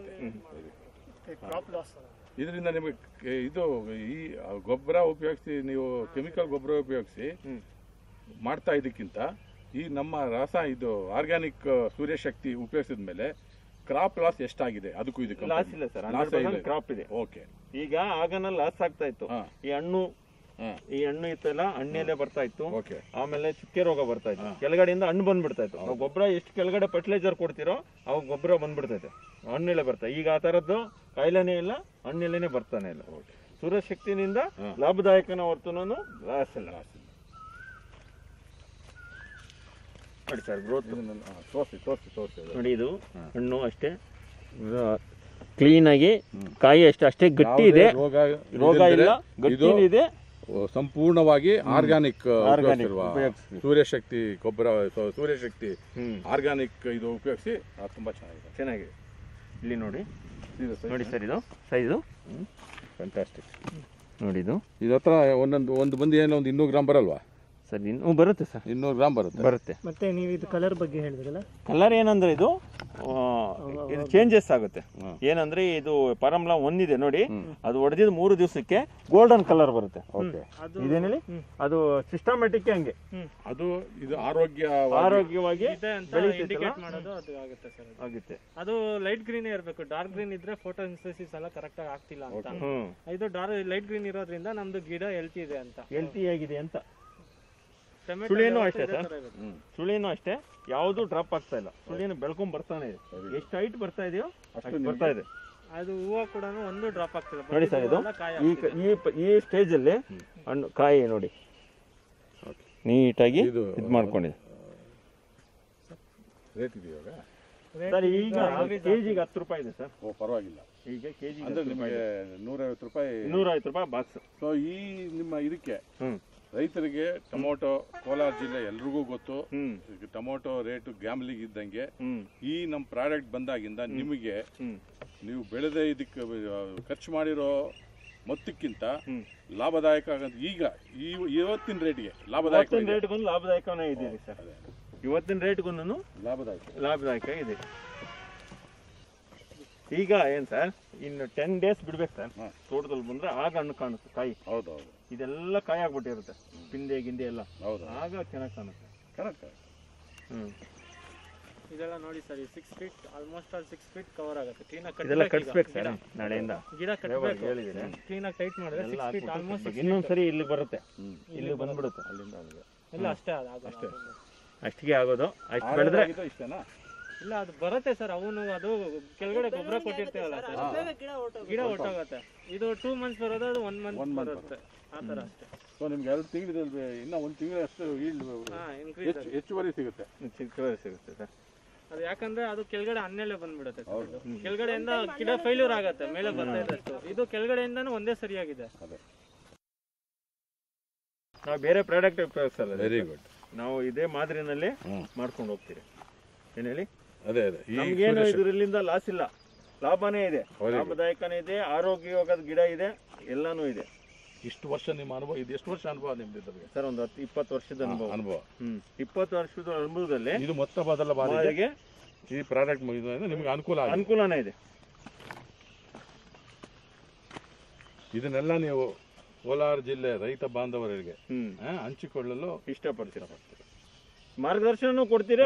S3: ಇದರಿಂದ ನಿಮಗೆ ಇದು ಈ ಗೊಬ್ಬರ ಉಪಯೋಗಿಸಿ ನೀವು ಕೆಮಿಕಲ್ ಗೊಬ್ಬರ ಉಪಯೋಗಿಸಿ ಮಾಡ್ತಾ ಇದಕ್ಕಿಂತ ಈ ನಮ್ಮ ಇದು ಆರ್ಗ್ಯಾನಿಕ್ ಸೂರ್ಯಶಕ್ತಿ ಉಪಯೋಗಿಸಿದ ಮೇಲೆ ಕ್ರಾಪ್ ಲಾಸ್ ಎಷ್ಟಾಗಿದೆ? ಅದಕ್ಕೂ ಇದಕ್ಕೆ
S1: ಲಾಸ್ ಇಲ್ಲ ಸರ್, 100% ಕ್ರಾಪ್ ಇದೆ.
S3: ಓಕೆ,
S1: ಈಗ ಆಗನ ಲಾಸ್ ಆಗ್ತಾ ಇತ್ತು. ಈ ಹಣ್ಣು ಇತ್ತಲ್ಲ, ಹಣ್ಣೆಲೆ ಬರ್ತಾ ಇತ್ತು, ಆಮೇಲೆ ಚುಕ್ಕೆ ರೋಗ ಬರ್ತಾ ಇತ್ತು, ಕೆಳಗಡೆಯಿಂದ ಹಣ್ಣು ಬಂದ್ಬಿಡ್ತಾ ಇತ್ತು. ನಾವು ಗೊಬ್ಬರ ಎಷ್ಟು ಕೆಳಗಡೆ ಫರ್ಟಿಲೈಸರ್ ಕೊಡ್ತಿರೋ ಅವಾಗ ಗೊಬ್ಬರ ಬಂದ್ಬಿಡ್ತೈತೆ, ಹಣ್ಣೆಲೆ ಬರ್ತಾ. ಈಗ ಆ ತರದ್ದು ಕಾಯಿಲೆನೇ ಇಲ್ಲ, ಹಣ್ಣೆಲೆನೆ ಬರ್ತಾನೆ ಇಲ್ಲ. ಸೂರ್ಯಶಕ್ತಿನಿಂದ ಲಾಭದಾಯಕನ ಹೊರತುನು ಲಾಸ್ ಇಲ್ಲ. ನೋಡಿ ಸರ್, ಗ್ರೋತ್ ತೋರಿಸಿ ನೋಡಿ. ಇದು ಹಣ್ಣು ಅಷ್ಟೇ ಕ್ಲೀನ್ ಆಗಿ, ಕಾಯಿ ಅಷ್ಟೇ ಗಟ್ಟಿ ಇದೆ, ರೋಗ ಇಲ್ಲ, ಗಟ್ಟಿ ಇದೆ.
S3: ಸಂಪೂರ್ಣವಾಗಿ ಆರ್ಗ್ಯಾನಿಕ್ ಸೂರ್ಯಶಕ್ತಿ ಗೊಬ್ಬರ, ಸೂರ್ಯಶಕ್ತಿ ಆರ್ಗ್ಯಾನಿಕ್ ಇದು ಉಪಯೋಗಿಸಿ ತುಂಬಾ ಚೆನ್ನಾಗಿದೆ.
S1: ಇಲ್ಲಿ ನೋಡಿ ಸರ್, ಇದು ಸೈಜು ಫ್ಯಾಂಟಾಸ್ಟಿಕ್ ನೋಡಿ. ಇದು
S3: ಹತ್ರ ಒಂದು ಬಂದು ಏನೋ ಒಂದು 200 ಗ್ರಾಮ್ ಬರಲ್ವಾ
S1: ಸರ್ ಬರುತ್ತೆ ಸರ್,
S3: 200 ಗ್ರಾಮ್ ಬರುತ್ತೆ.
S1: ಬರುತ್ತೆ.
S2: ಮತ್ತೆ ನೀವು ಇದು ಕಲರ್ ಬಗ್ಗೆ ಹೇಳಿದ್ರಲ್ಲ,
S1: ಕಲರ್ ಏನಂದ್ರೆ ಇದು ಚೇಂಜಸ್ ಆಗುತ್ತೆ. ಏನಂದ್ರೆ ಇದು ಪರಮ್ಲಾ ಒಂದಿದೆ ನೋಡಿ, ಅದು ಹೊಡೆದಿದ್ದು 3 ದಿವಸಕ್ಕೆ ಗೋಲ್ಡನ್ ಕಲರ್ ಬರುತ್ತೆ. ಇದೇನು ಹೇಳಿ, ಅದು ಸಿಸ್ಟಮ್ಯಾಟಿಕ್ ಹಂಗೆ
S3: ಅದು ಇದು
S1: ಆರೋಗ್ಯವಾಗಿ
S2: ಇಂಡಿಕೇಟ್ ಮಾಡೋದು ಅದು ಆಗುತ್ತೆ ಸರ್.
S1: ಆಗುತ್ತೆ.
S2: ಅದು ಲೈಟ್ ಗ್ರೀನ್ ಇರಬೇಕು, ಡಾರ್ಕ್ ಗ್ರೀನ್ ಇದ್ರೆ ಫೋಟೋಸಿಂಥಸಿಸ್ ಎಲ್ಲ ಕರೆಕ್ಟ್ ಆಗಿ ಆಗ್ತಿಲ್ಲ ಅಂತ. ಇದು ಲೈಟ್ ಗ್ರೀನ್ ಇರೋದ್ರಿಂದ ನಮ್ದು ಗಿಡ ಹೆಲ್ತಿ ಇದೆ ಅಂತ,
S1: ಹೆಲ್ತಿ ಆಗಿದೆ ಅಂತ. ಸುಳಿನೂ ಅಷ್ಟೇ ಸರ್, ಸುಳಿನೂ ಅಷ್ಟೇ, ಯಾವುದು ಡ್ರಾಪ್ ಆಗ್ತಾ ಇಲ್ಲ. ಸುಳಿಯನ್ನು ಬೆಳ್ಕೊಂಡ್ ಬರ್ತಾನೆ ಇದೆ. ಎಷ್ಟು ಹೈಟ್ ಬರ್ತಾ ಇದೆಯೋ ಅಷ್ಟು ಬರ್ತಾ ಇದೆ.
S2: ಅದು ಹೂವು ಕೂಡ ಒಂದು ಡ್ರಾಪ್ ಆಗ್ತಿಲ್ಲ
S1: ನೋಡಿ ಸರ್. ಇದು ಈ ಸ್ಟೇಜ್ ಅಲ್ಲಿ ಹಣ್ಣು ಕಾಯಿ ನೋಡಿ ನೀಟಾಗಿ ಇದು ಮಾಡ್ಕೊಂಡಿದೆ.
S3: ರೇಟ್ ಇದೆಯಾ
S1: ಸರ್? ಈಗ ಕೆಜಿಗೆ 10 ರೂಪಾಯಿ ಇದೆ ಸರ್.
S3: ಪರವಾಗಿಲ್ಲ.
S1: ಈಗ ಕೆಜಿ
S3: ಅಂದ್ರೆ ನಿಮಗೆ 150 ರೂಪಾಯಿ,
S1: 150 ರೂಪಾಯಿ ಬಾಕ್ಸ್.
S3: ಸೊ ಈ ನಿಮ್ಮ ಇದಕ್ಕೆ ರೈತರಿಗೆ ಟೊಮೊಟೊ ಕೋಲಾರ ಜಿಲ್ಲೆ ಎಲ್ರಿಗೂ ಗೊತ್ತು. ಟೊಮೊಟೊ ರೇಟ್ ಗ್ಯಾಮ್ಲಿಂಗ್ ಇದ್ದಂಗೆ. ಈ ನಮ್ಮ ಪ್ರಾಡಕ್ಟ್ ಬಂದಾಗಿಂದ ನಿಮಗೆ ನೀವು ಬೆಳೆದ ಇದಕ್ಕೆ ಖರ್ಚು ಮಾಡಿರೋ ಮೊತ್ತಕ್ಕಿಂತ ಲಾಭದಾಯಕ ಆಗಂತ ಈಗ ಇವತ್ತಿನ ರೇಟ್ಗೆ
S1: ಲಾಭದಾಯಕನೇ ಇದೆ ಸರ್. ಇವತ್ತಿನ ರೇಟ್ಗೂ ಲಾಭದಾಯಕ ಇದೆ. ಈಗ ಏನ್ ಸರ್, ಇನ್ನು 10 ಡೇಸ್ ಬಿಡ್ಬೇಕು ಸರ್ ತೋಟದಲ್ಲಿ ಬಂದ್ರೆ, ಆಗ ಹಣ್ಣು ಕಾಣುತ್ತೆ ಕಾಯಿ.
S3: ಹೌದೌದು.
S1: ಇದೆಲ್ಲ ಕಾಯಿ ಆಗ್ಬಿಟ್ಟಿರುತ್ತೆ, ಪಿಂದೆ ಗಿಂದೆ ಎಲ್ಲ. ಆಗ ಚೆನ್ನಾಗಿ ಕಾಣುತ್ತೆ.
S3: ಕರೆಕ್ಟ್.
S2: ಇದೆಲ್ಲ ನೋಡಿ sir, 6 feet almost 6 feet cover ಆಗುತ್ತೆ.
S1: ಇದೆಲ್ಲ ಕಟ್ಸ್ಬೇಕು ಸರ್ ನಾಳೆಯಿಂದ.
S2: ಗಿಡ ಕಟ್ಟಬೇಕು, ಕ್ಲೀನ್ ಆಗಿ ಟೈಟ್ ಮಾಡಿದ್ರೆ 6 ಫೀಟ್ ಆಲ್ಮೋಸ್ಟ್.
S1: ಇನ್ನೊಂದ್ಸರಿ ಇಲ್ಲಿ ಬರುತ್ತೆ, ಇಲ್ಲಿ ಬಂದ್ಬಿಡುತ್ತೆ.
S2: ಅಲ್ಲಿಂದ ಎಲ್ಲ ಅಷ್ಟೇ
S1: ಅಷ್ಟಿಗೆ ಆಗೋದು. ಅಷ್ಟು ಬೆಳೆದ್ರೆ
S3: ಇಷ್ಟನಾ?
S2: ಇಲ್ಲ, ಅದು ಬರುತ್ತೆ ಸರ್. ಅವನು ಅದು ಕೆಳಗಡೆ ಗೊಬ್ಬರ ಕೊಟ್ಟಿರ್ತೀವಲ್ಲ ಸರ್, ಗಿಡ ಹೊಟ್ಟೋಗುತ್ತೆ. ಇದು 2 ಮಂತ್ಸ್ ಬರೋದು, ಅದು 1 ಮಂತ್ ಬರುತ್ತೆ, ಆ ಥರ ಅಷ್ಟೇ.
S3: ಸೊ ನಿಮ್ಗೆ 2 ತಿಂಗಳಿದೆ, ಇನ್ನ 1 ತಿಂಗಳಷ್ಟು ಹೆಚ್ಚುವರಿ ಸಿಗುತ್ತೆ.
S1: ಸರ್
S2: ಅದು ಯಾಕಂದ್ರೆ ಅದು ಕೆಳಗಡೆ ಹನ್ನೆಲೆ ಬಂದ್ಬಿಡುತ್ತೆ. ಕೆಳಗಡೆಯಿಂದ ಗಿಡ ಫೈಲ್ಯೂರ್ ಆಗತ್ತೆ, ಮೇಲೆ ಬರ್ತಾ ಇದ್ದಷ್ಟು. ಇದು ಕೆಳಗಡೆಯಿಂದಾನು ಒಂದೇ ಸರಿಯಾಗಿದೆ.
S1: ನಾವು ಬೇರೆ ಪ್ರಾಡಕ್ಟ್ ಉಪಯೋಗಿಸಲ್ಲ.
S3: Very good.
S1: ನಾವು ಇದೇ ಮಾದರಿನಲ್ಲಿ ಮಾಡ್ಕೊಂಡು ಹೋಗ್ತೀರಿ. ಏನ್ ಹೇಳಿ,
S3: ಅದೇ
S1: ನಮ್ಗೇನು ಇದರಿಂದ ಲಾಸ್ ಇಲ್ಲ, ಲಾಭನೇ ಇದೆ, ಲಾಭದಾಯಕನೇ ಇದೆ, ಆರೋಗ್ಯವಾದ ಗಿಡ ಇದೆ, ಎಲ್ಲಾನು ಇದೆ.
S3: ಇಷ್ಟು ವರ್ಷ ನಿಮ್ಮ ಅನುಭವ, ಇದು ಎಷ್ಟು ವರ್ಷ ಅನುಭವ ನಿಮ್ದು
S1: ಸರ್? ಒಂದು 10-20 ವರ್ಷದ ಅನುಭವ. 20 ವರ್ಷದ ಅನುಭವದಲ್ಲಿ
S3: ಇದು ಮೊತ್ತ ಮೊದಲ ಬಾರಿಗೆ ಈ ಪ್ರಾಡಕ್ಟ್ ನಿಮ್ಗೆ ಅನುಕೂಲನೇ ಇದೆ. ಇದನ್ನೆಲ್ಲ ನೀವು ಕೋಲಾರ ಜಿಲ್ಲೆ ರೈತ ಬಾಂಧವರಿಗೆ ಹಂಚಿಕೊಳ್ಳಲು
S1: ಇಷ್ಟಪಡ್ತೀರ. ಮಾರ್ಗದರ್ಶನ ಕೊಡ್ತೀರಿ.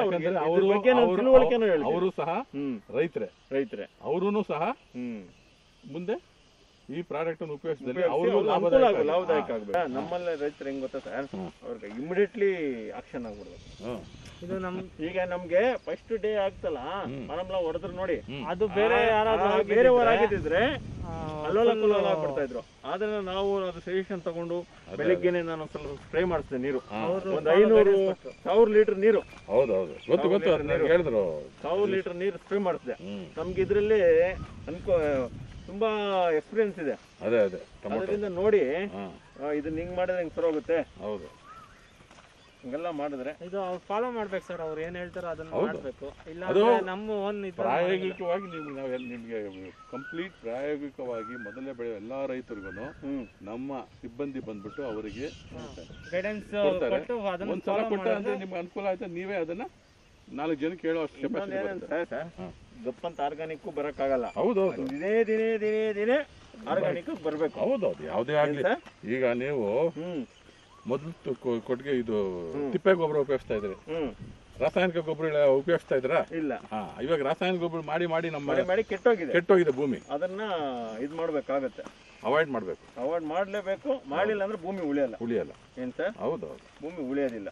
S3: ಅವರು ಸಹ ರೈತರೇ ಅವರು ಸಹ ಮುಂದೆ ಈ ಪ್ರಾಡಕ್ಟ್ ಅನ್ನು ಉಪಯೋಗಿಸಿದಲ್ಲಿ ಅವ್ರಿಗೂ
S1: ಲಾಭದಾಯಕ ಆಗಬೇಕು. ನಮ್ಮಲ್ಲಿ ರೈತರು ಹೆಂಗ್ ಗೊತ್ತಾ ಸರ್, ಅವ್ರಿಗೆ ಇಮಿಡಿಯೇಟ್ಲಿ ಆಕ್ಷನ್ ಆಗ್ಬಿಡ್ಬೇಕು. ಇದು ಈಗ ನಮ್ಗೆ ಫಸ್ಟ್ ಡೇ ಆಗ್ತಲ್ಲ, ಮರಮ್ಲ ಹೊಡೆದ್ರು ನೋಡಿ, ಅದು ಬೇರೆ ಬೇರೆಯವರು ಆಗಿದ್ರೆ ಅಲ್ಲೋಲ ಕಲ್ಲೋಲ ಆಗ್ಬಿಡ್ತಾ ಇದ್ರು. ಆದ್ರೆ ನಾವು ಅದು ಸಜೆಷನ್ ತಗೊಂಡು ಬೆಳಿಗ್ಗೆನೆ ನಾನು ಸ್ವಲ್ಪ ಸ್ಪ್ರೇ ಮಾಡಿಸ್ತೇನೆ ನೀರು, ಒಂದು 500-1000 ಲೀಟರ್ ನೀರು.
S3: ಹೌದೌದು, ಗೊತ್ತು ಗೊತ್ತು, ಹೇಳಿದ್ರು
S1: 1000 ಲೀಟರ್ ನೀರು ಸ್ಪ್ರೇ ಮಾಡಿಸಿದೆ. ನಮ್ಗೆ ಇದ್ರಲ್ಲಿ ತುಂಬಾ ಎಕ್ಸ್ಪೀರಿಯನ್ಸ್ ಇದೆ. ಅದರಿಂದ ನೋಡಿ ಇದನ್ನ ಹಿಂಗ್ ಮಾಡಿದ್ರೆ ಹಿಂಗ್ ಸರೋಗುತ್ತೆ.
S3: ಹೌದು,
S1: ಹಿಂಗೆಲ್ಲ ಮಾಡಿದ್ರೆ
S2: ಇದು ಫಾಲೋ ಮಾಡ್ಬೇಕು ಸರ್. ಅವ್ರು ಏನ್ ಹೇಳ್ತಾರೋ ಅದನ್ನ ಮಾಡ್ಬೇಕು. ಇಲ್ಲ ನಮ್ಮ
S3: ಪ್ರಾಯೋಗಿಕವಾಗಿ ನಿಮ್ಗೆ ಕಂಪ್ಲೀಟ್ ಪ್ರಾಯೋಗಿಕವಾಗಿ ಮೊದಲೇ ಬೆಳೆಯುವ ಎಲ್ಲಾ ರೈತರಿಗೂ ನಮ್ಮ ಸಿಬ್ಬಂದಿ ಬಂದ್ಬಿಟ್ಟು ಅವರಿಗೆ
S2: ಗೈಡೆನ್ಸ್
S3: ಒಂದ್ಸಲ ಕೊಟ್ಟ ಅಂದ್ರೆ ನಿಮ್ಗೆ ಅನುಕೂಲ ಆಯ್ತಾ, ನೀವೇ ಅದನ್ನ 4 ಜನಕ್ಕೆ ಹೇಳೋ ಅಷ್ಟು ಕೆಪಾಸಿಟಿ.
S1: ಗಪ್ಪಂತ ಆರ್ಗಾನಿಕ್ ಬರಕ್ಕಾಗಲ್ಲ.
S3: ಹೌದೌದು,
S1: ದಿನೇ ಆರ್ಗಾನಿಕ್ ಬರ್ಬೇಕು.
S3: ಹೌದೌದು, ಯಾವುದೇ ಆಗ್ಲಿ. ಈಗ ನೀವು ಮೊದಲು ಕೊಟ್ಟಿಗೆ ಇದು ತಿಪ್ಪೆ ಗೊಬ್ಬರ ಉಪಯೋಗಿಸ್ತಾ ಇದ್ರಿ, ರಾಸಾಯನಿಕ ಗೊಬ್ಬರ ಉಪಯೋಗಿಸ್ತಾ ಇದ್ರಾ?
S1: ಇಲ್ಲ.
S3: ಇವಾಗ ರಾಸಾಯನಿಕ ಗೊಬ್ಬರ ಮಾಡಿ
S1: ಮಾಡಿ
S3: ಕೆಟ್ಟೋಗಿದೆ ಭೂಮಿ.
S1: ಅದನ್ನ ಇದು ಮಾಡ್ಬೇಕಾಗತ್ತೆ,
S3: ಅವಾಯ್ಡ್ ಮಾಡ್ಬೇಕು.
S1: ಅವಾಯ್ಡ್ ಮಾಡ್ಲೇಬೇಕು. ಮಾಡಿಲ್ಲ ಅಂದ್ರೆ ಭೂಮಿ ಉಳಿಯಲ್ಲ. ಏನ್ ಸರ್?
S3: ಹೌದೌದು,
S1: ಭೂಮಿ ಉಳಿಯೋದಿಲ್ಲ.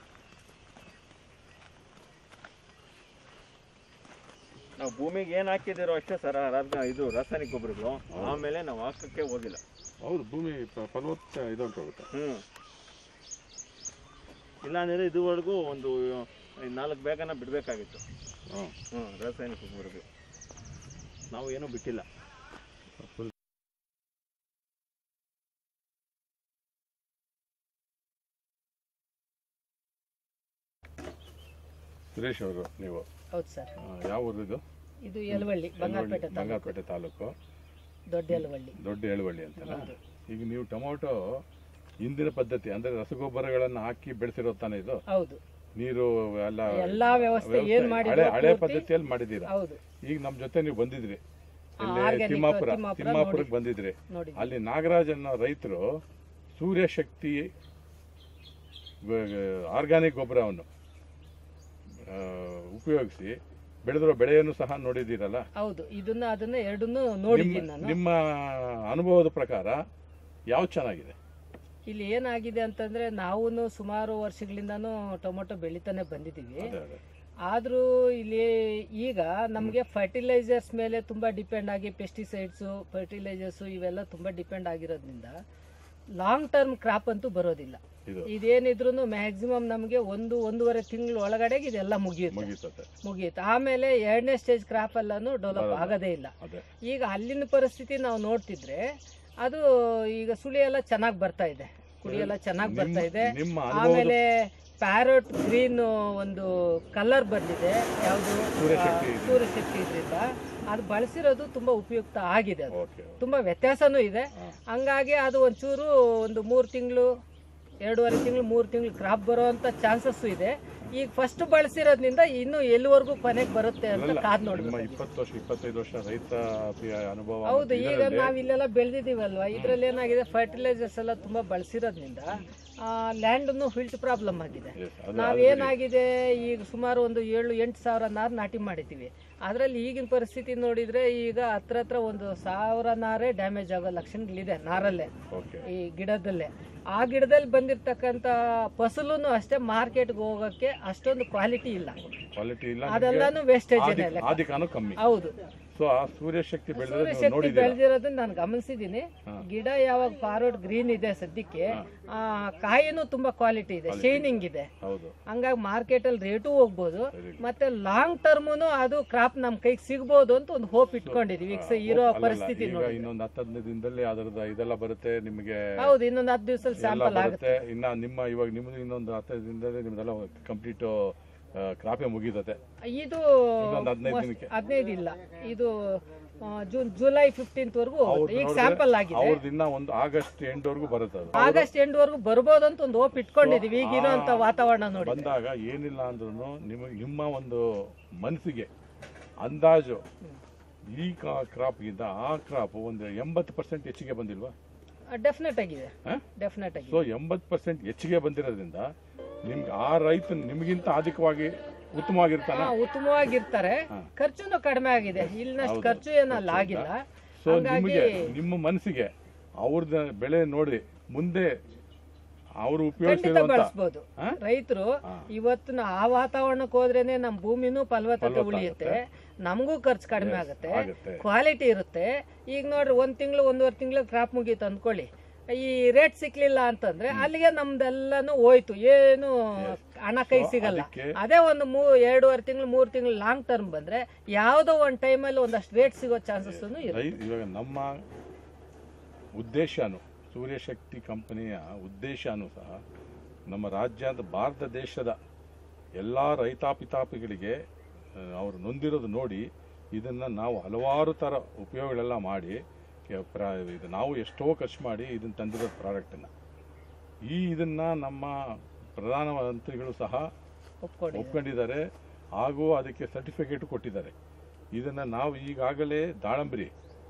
S1: ನಾವು ಭೂಮಿಗೆ ಏನ್ ಹಾಕಿದಿರೋ ಅಷ್ಟೇ ಸರ್ ಇದು ರಾಸಾಯನಿಕ ಗೊಬ್ಬರಗಳು. ಆಮೇಲೆ ನಾವು ಹಾಕಕ್ಕೆ ಹೋಗಿಲ್ಲ.
S3: ಹೌದು, ಭೂಮಿ ಫಲವತ್ತ ಇದೊಂಟೋಗುತ್ತೆ.
S1: ಇಲ್ಲಾಂದ್ರೆ ಇದುವರೆಗೂ ಒಂದು 4 ಬ್ಯಾಗನ್ನ ಬಿಡ್ಬೇಕಾಗಿತ್ತು ರಾಸಾಯನಿಕ ಗೊಬ್ಬರಗಳು. ನಾವು ಏನೂ ಬಿಟ್ಟಿಲ್ಲ.
S3: ಸುರೇಶ್ ಅವರು, ನೀವು
S4: ಹೌದು ಸರ್.
S3: ಯಾವ ಊರಿದು?
S4: ಇದು ಯಲವಳ್ಳಿ,
S3: ಬಂಗಾರಪೇಟೆ ತಾಲೂಕು,
S4: ದೊಡ್ಡ ಯಲವಳ್ಳಿ
S3: ಅಂತಲ್ಲ. ಈಗ ನೀವು ಟೊಮೊಟೊ ಹಿಂದಿನ ಪದ್ಧತಿ ಅಂದ್ರೆ ರಸಗೊಬ್ಬರಗಳನ್ನ ಹಾಕಿ ಬೆಳೆಸಿರೋ ತಾನೇ ಇದು.
S4: ಹೌದು,
S3: ನೀರು
S4: ಎಲ್ಲಾ ವ್ಯವಸ್ಥೆ ಏನ್
S3: ಹಳೆ ಪದ್ಧತಿಯಲ್ಲಿ ಮಾಡಿದ್ದೀರಾ.
S4: ಹೌದು.
S3: ಈಗ ನಮ್ ಜೊತೆ ನೀವು ಬಂದಿದ್ರಿ, ಇಲ್ಲಿ ತಿಮ್ಮಾಪುರಕ್ಕೆ ಬಂದಿದ್ರಿ. ಅಲ್ಲಿ ನಾಗರಾಜ್ ಅನ್ನೋ ರೈತರು ಸೂರ್ಯಶಕ್ತಿ ಆರ್ಗಾನಿಕ್ ಗೊಬ್ಬರವನ್ನು ಉಪಯೋಗಿಸಿ ಬೆಳೆದಿರೋ ಬೆಳೆಯನ್ನು ಸಹ ನೋಡಿದ್ದೀರಲ್ಲ.
S4: ಹೌದು, ಅದನ್ನ ಎರಡನ್ನೂ ನೋಡಿದ್ದೀನಿ ನಾನು.
S3: ನಿಮ್ಮ ಅನುಭವದ ಪ್ರಕಾರ ಯಾವ್ದು ಚೆನ್ನಾಗಿದೆ?
S4: ಇಲ್ಲಿ ಏನಾಗಿದೆ ಅಂತಂದ್ರೆ ನಾವು ಸುಮಾರು ವರ್ಷಗಳಿಂದಾನು ಟೊಮೊಟೊ ಬೆಳಿತಾನೆ ಬಂದಿದ್ದೀವಿ. ಆದ್ರೂ ಇಲ್ಲಿ ಈಗ ನಮಗೆ ಫರ್ಟಿಲೈಸರ್ಸ್ ಮೇಲೆ ತುಂಬಾ ಡಿಪೆಂಡ್ ಆಗಿ ಪೆಸ್ಟಿಸೈಡ್ಸು ಫರ್ಟಿಲೈಸರ್ಸು ಇವೆಲ್ಲ ತುಂಬಾ ಡಿಪೆಂಡ್ ಆಗಿರೋದ್ರಿಂದ ಲಾಂಗ್ ಟರ್ಮ್ ಕ್ರಾಪ್ ಅಂತೂ ಬರೋದಿಲ್ಲ. ಇದೇನಿದ್ರು ಮ್ಯಾಕ್ಸಿಮಮ್ ನಮಗೆ 1-1.5 ತಿಂಗಳ ಒಳಗಡೆಗೆ ಇದೆಲ್ಲ ಮುಗಿಯುತ್ತೆ. ಆಮೇಲೆ 2ನೇ ಸ್ಟೇಜ್ ಕ್ರಾಪ್ ಎಲ್ಲಾನು ಡೆವಲಪ್ ಆಗೋದೇ ಇಲ್ಲ. ಈಗ ಅಲ್ಲಿನ ಪರಿಸ್ಥಿತಿ ನಾವು ನೋಡ್ತಿದ್ರೆ ಅದು ಈಗ ಸುಳಿ ಎಲ್ಲ ಚೆನ್ನಾಗಿ ಬರ್ತಾ ಇದೆ, ಕುಡಿ ಎಲ್ಲ ಚೆನ್ನಾಗಿ ಬರ್ತಾ ಇದೆ. ಆಮೇಲೆ ಪ್ಯಾರಟ್ ಗ್ರೀನ್ ಒಂದು ಕಲರ್ ಬಂದಿದೆ, ಯಾವುದು ಸೂರ್ಯಶಕ್ತಿ ಇದರಿಂದ ಅದು ಬಳಸಿರೋದು ತುಂಬಾ ಉಪಯುಕ್ತ ಆಗಿದೆ. ಅದು ತುಂಬಾ ವ್ಯತ್ಯಾಸನೂ ಇದೆ. ಹಂಗಾಗಿ ಅದು ಒಂಚೂರು 3 ತಿಂಗಳು 2.5 ತಿಂಗಳು 3 ತಿಂಗಳು ಕ್ರಾಪ್ ಬರೋ ಅಂತ ಚಾನ್ಸಸ್ ಇದೆ. ಈಗ ಫಸ್ಟ್ ಬಳಸಿರೋದ್ರಿಂದ ಇನ್ನು ಎಲ್ಲಿವರೆಗೂ ಕೊನೆಗೆ ಬರುತ್ತೆ ಅಂತ ಕಾದ್ ನೋಡ್ಬೇಕು.
S3: 20-25 ವರ್ಷ ರೈತ ಅನುಭವ.
S4: ಹೌದು, ಈಗ ನಾವ್ ಇಲ್ಲೆಲ್ಲ ಬೆಳೆದಿದ್ದೀವಲ್ವಾ, ಇದ್ರಲ್ಲಿ ಏನಾಗಿದೆ ಫರ್ಟಿಲೈಸರ್ಸ್ ಎಲ್ಲ ತುಂಬಾ ಬಳಸಿರೋದ್ರಿಂದ ಲ್ಯಾಂಡ್ ಹಿಲ್ಟ್ ಪ್ರಾಬ್ಲಮ್ ಆಗಿದೆ. ನಾವೇನಾಗಿದೆ ಈಗ ಸುಮಾರು 7-8 ಸಾವಿರ ನಾರು ನಾಟಿ ಮಾಡಿದ್ದೀವಿ. ಅದರಲ್ಲಿ ಈಗಿನ ಪರಿಸ್ಥಿತಿ ನೋಡಿದ್ರೆ ಈಗ ಹತ್ರ 1,000 ನಾರೇ ಡ್ಯಾಮೇಜ್ ಆಗೋ ಲಕ್ಷಣಗಳಿದೆ ನಾರಲ್ಲೇ, ಈ ಗಿಡದಲ್ಲೇ. ಆ ಗಿಡದಲ್ಲಿ ಬಂದಿರತಕ್ಕಂತ ಫಸಲು ಅಷ್ಟೇ ಮಾರ್ಕೆಟ್ಗೆ ಹೋಗಕ್ಕೆ ಅಷ್ಟೊಂದು ಕ್ವಾಲಿಟಿ ಇಲ್ಲ, ಅದೆಲ್ಲಾನು ವೇಸ್ಟೇಜ್ ಇದೆ. ಹೌದು,
S3: ಸೂರ್ಯಶಕ್ತಿ
S4: ಬೆಳೆದಿರೋದನ್ನ ನಾನು ಗಮನಿಸಿದೀನಿ. ಗಿಡ ಯಾವಾಗ ಫಾರ್ವರ್ಡ್ ಗ್ರೀನ್ ಇದೆ ಸದ್ಯಕ್ಕೆ, ಕಾಯಿನೂ ತುಂಬಾ ಕ್ವಾಲಿಟಿ ಇದೆ, ಶೈನಿಂಗ್ ಇದೆ. ಹಂಗಾಗಿ ಮಾರ್ಕೆಟ್ ಅಲ್ಲಿ ರೇಟು ಹೋಗ್ಬೋದು, ಮತ್ತೆ ಲಾಂಗ್ ಟರ್ಮ್ನು ಅದು ಕ್ರಾಪ್ ನಮ್ ಕೈಗೆ ಸಿಗ್ಬೋದು ಅಂತ ಒಂದು ಹೋಪ್ ಇಟ್ಕೊಂಡಿದೀವಿ. ಈಗ ಇರೋ ಪರಿಸ್ಥಿತಿ ನೋಡಿ
S3: ಇನ್ನೊಂದು 10-15 ದಿನದಲ್ಲಿ ಅದರದ ಇದೆಲ್ಲ ಬರುತ್ತೆ ನಿಮಗೆ.
S4: ಹೌದು, ಇನ್ನೊಂದು 10 ದಿವಸದಲ್ಲಿ ಸ್ಯಾಂಪಲ್ ಆಗುತ್ತೆ.
S3: ಇನ್ನ ಇವಾಗ ನಿಮ್ದು ಇನ್ನೊಂದು 10 ದಿನದಲ್ಲಿ ನಿಮ್ದೆಲ್ಲ ಕಂಪ್ಲೀಟ್ ಕ್ರಾಪೇ ಮುಗಿದತೆ. ಇದು
S4: 15 ಇಲ್ಲ, ಇದು ಜುಲೈ 15th ವರೆಗೂ ಈಗ ಸ್ಯಾಂಪಲ್ ಆಗಿದೆ.
S3: ಒಂದು ಆಗಸ್ಟ್ ಎಂಡ್ ವರೆಗೂ ಬರುತ್ತೆ.
S4: ಆಗಸ್ಟ್ ಎಂಡ್ ವರೆಗೂ ಬರ್ಬೋದು ಅಂತ ಒಂದು ಹೋಪ್ ಇಟ್ಕೊಂಡಿದೀವಿ. ಈಗ ಇರುವಂತ ವಾತಾವರಣ ನೋಡಿ
S3: ಬಂದಾಗ ಏನಿಲ್ಲ ಅಂದ್ರೂ ನಿಮ್ಮ ಒಂದು ಮನಸ್ಸಿಗೆ ಅಂದಾಜು ಈ ಕ್ರಾಪ್ ಗಿಂತ ಆ ಕ್ರಾಪ್ ಒಂದು 80% ಹೆಚ್ಚಿಗೆ ಬಂದಿಲ್ವಾ?
S4: ಡೆಫಿನೆಟ್ ಆಗಿದೆ, ಡೆಫಿನೆಟ್ ಆಗಿದೆ.
S3: ಸೊ 80% ಹೆಚ್ಚಿಗೆ ಬಂದಿರೋದ್ರಿಂದ ನಿಮ್ಗೆ ಆ ರೈತ ನಿಮ್ಗಿಂತ ಅಧಿಕವಾಗಿ
S4: ಉತ್ತಮವಾಗಿರ್ತಾರೆ. ಖರ್ಚುನು ಕಡಿಮೆ ಆಗಿದೆ, ಇಲ್ಲಿನಷ್ಟು ಖರ್ಚು ಏನಲ್ಲ ಆಗಿಲ್ಲ.
S3: ಸೊ ನಿಮಗೆ ನಿಮ್ಮ ಮನಸ್ಸಿಗೆ ಅವ್ರದ್ದು ಬೆಳೆ ನೋಡಿ ಮುಂದೆ ಅವರು
S4: ಬಳಸಬಹುದು ರೈತರು. ಇವತ್ತು ಆ ವಾತಾವರಣಕ್ಕೆ ಹೋದ್ರೇನೆ ನಮ್ ಭೂಮಿನೂ ಫಲವತ್ತತೆ ಉಳಿಯುತ್ತೆ, ನಮಗೂ ಖರ್ಚು ಕಡಿಮೆ ಆಗುತ್ತೆ, ಕ್ವಾಲಿಟಿ ಇರುತ್ತೆ. ಈಗ ನೋಡ್ರಿ 1 ತಿಂಗಳು 1.5 ತಿಂಗಳು ಕ್ರಾಪ್ ಮುಗೀತು ಅಂದ್ಕೊಳ್ಳಿ, ಈ ರೇಟ್ ಸಿಕ್ಲಿಲ್ಲ ಅಂತಂದ್ರೆ ಅಲ್ಲಿಗೆ ನಮ್ದೆಲ್ಲಾನು ಹೋಯ್ತು, ಏನು ಹಣ ಕೈ ಸಿಗಲ್ಲ. ಅದೇ ಒಂದು 2.5 ತಿಂಗಳು 3 ತಿಂಗಳು ಲಾಂಗ್ ಟರ್ಮ್ ಬಂದ್ರೆ ಯಾವ್ದೋ ಒಂದು ಟೈಮಲ್ಲಿ ಒಂದಷ್ಟು ರೇಟ್ ಸಿಗೋ ಚಾನ್ಸಸ್
S3: ಇವಾಗ ನಮ್ಮ ಉದ್ದೇಶನು ಸೂರ್ಯಶಕ್ತಿ ಕಂಪನಿಯ ಉದ್ದೇಶನೂ ಸಹ ನಮ್ಮ ರಾಜ್ಯದ ಭಾರತ ದೇಶದ ಎಲ್ಲ ರೈತಾಪಿತಾಪಿಗಳಿಗೆ ಅವರು ನೊಂದಿರೋದು ನೋಡಿ ಇದನ್ನು ನಾವು ಹಲವಾರು ಥರ ಉಪಯೋಗಗಳೆಲ್ಲ ಮಾಡಿ ಇದು ನಾವು ಎಷ್ಟೋ ಖರ್ಚು ಮಾಡಿ ಇದನ್ನು ತಂದಿರೋ ಪ್ರಾಡಕ್ಟನ್ನು ಇದನ್ನು ನಮ್ಮ ಪ್ರಧಾನಮಂತ್ರಿಗಳು ಸಹ ಒಪ್ಕೊಂಡಿದ್ದಾರೆ, ಹಾಗೂ ಅದಕ್ಕೆ ಸರ್ಟಿಫಿಕೇಟ್ ಕೊಟ್ಟಿದ್ದಾರೆ. ಇದನ್ನು ನಾವು ಈಗಾಗಲೇ ದಾಳಂಬರಿ,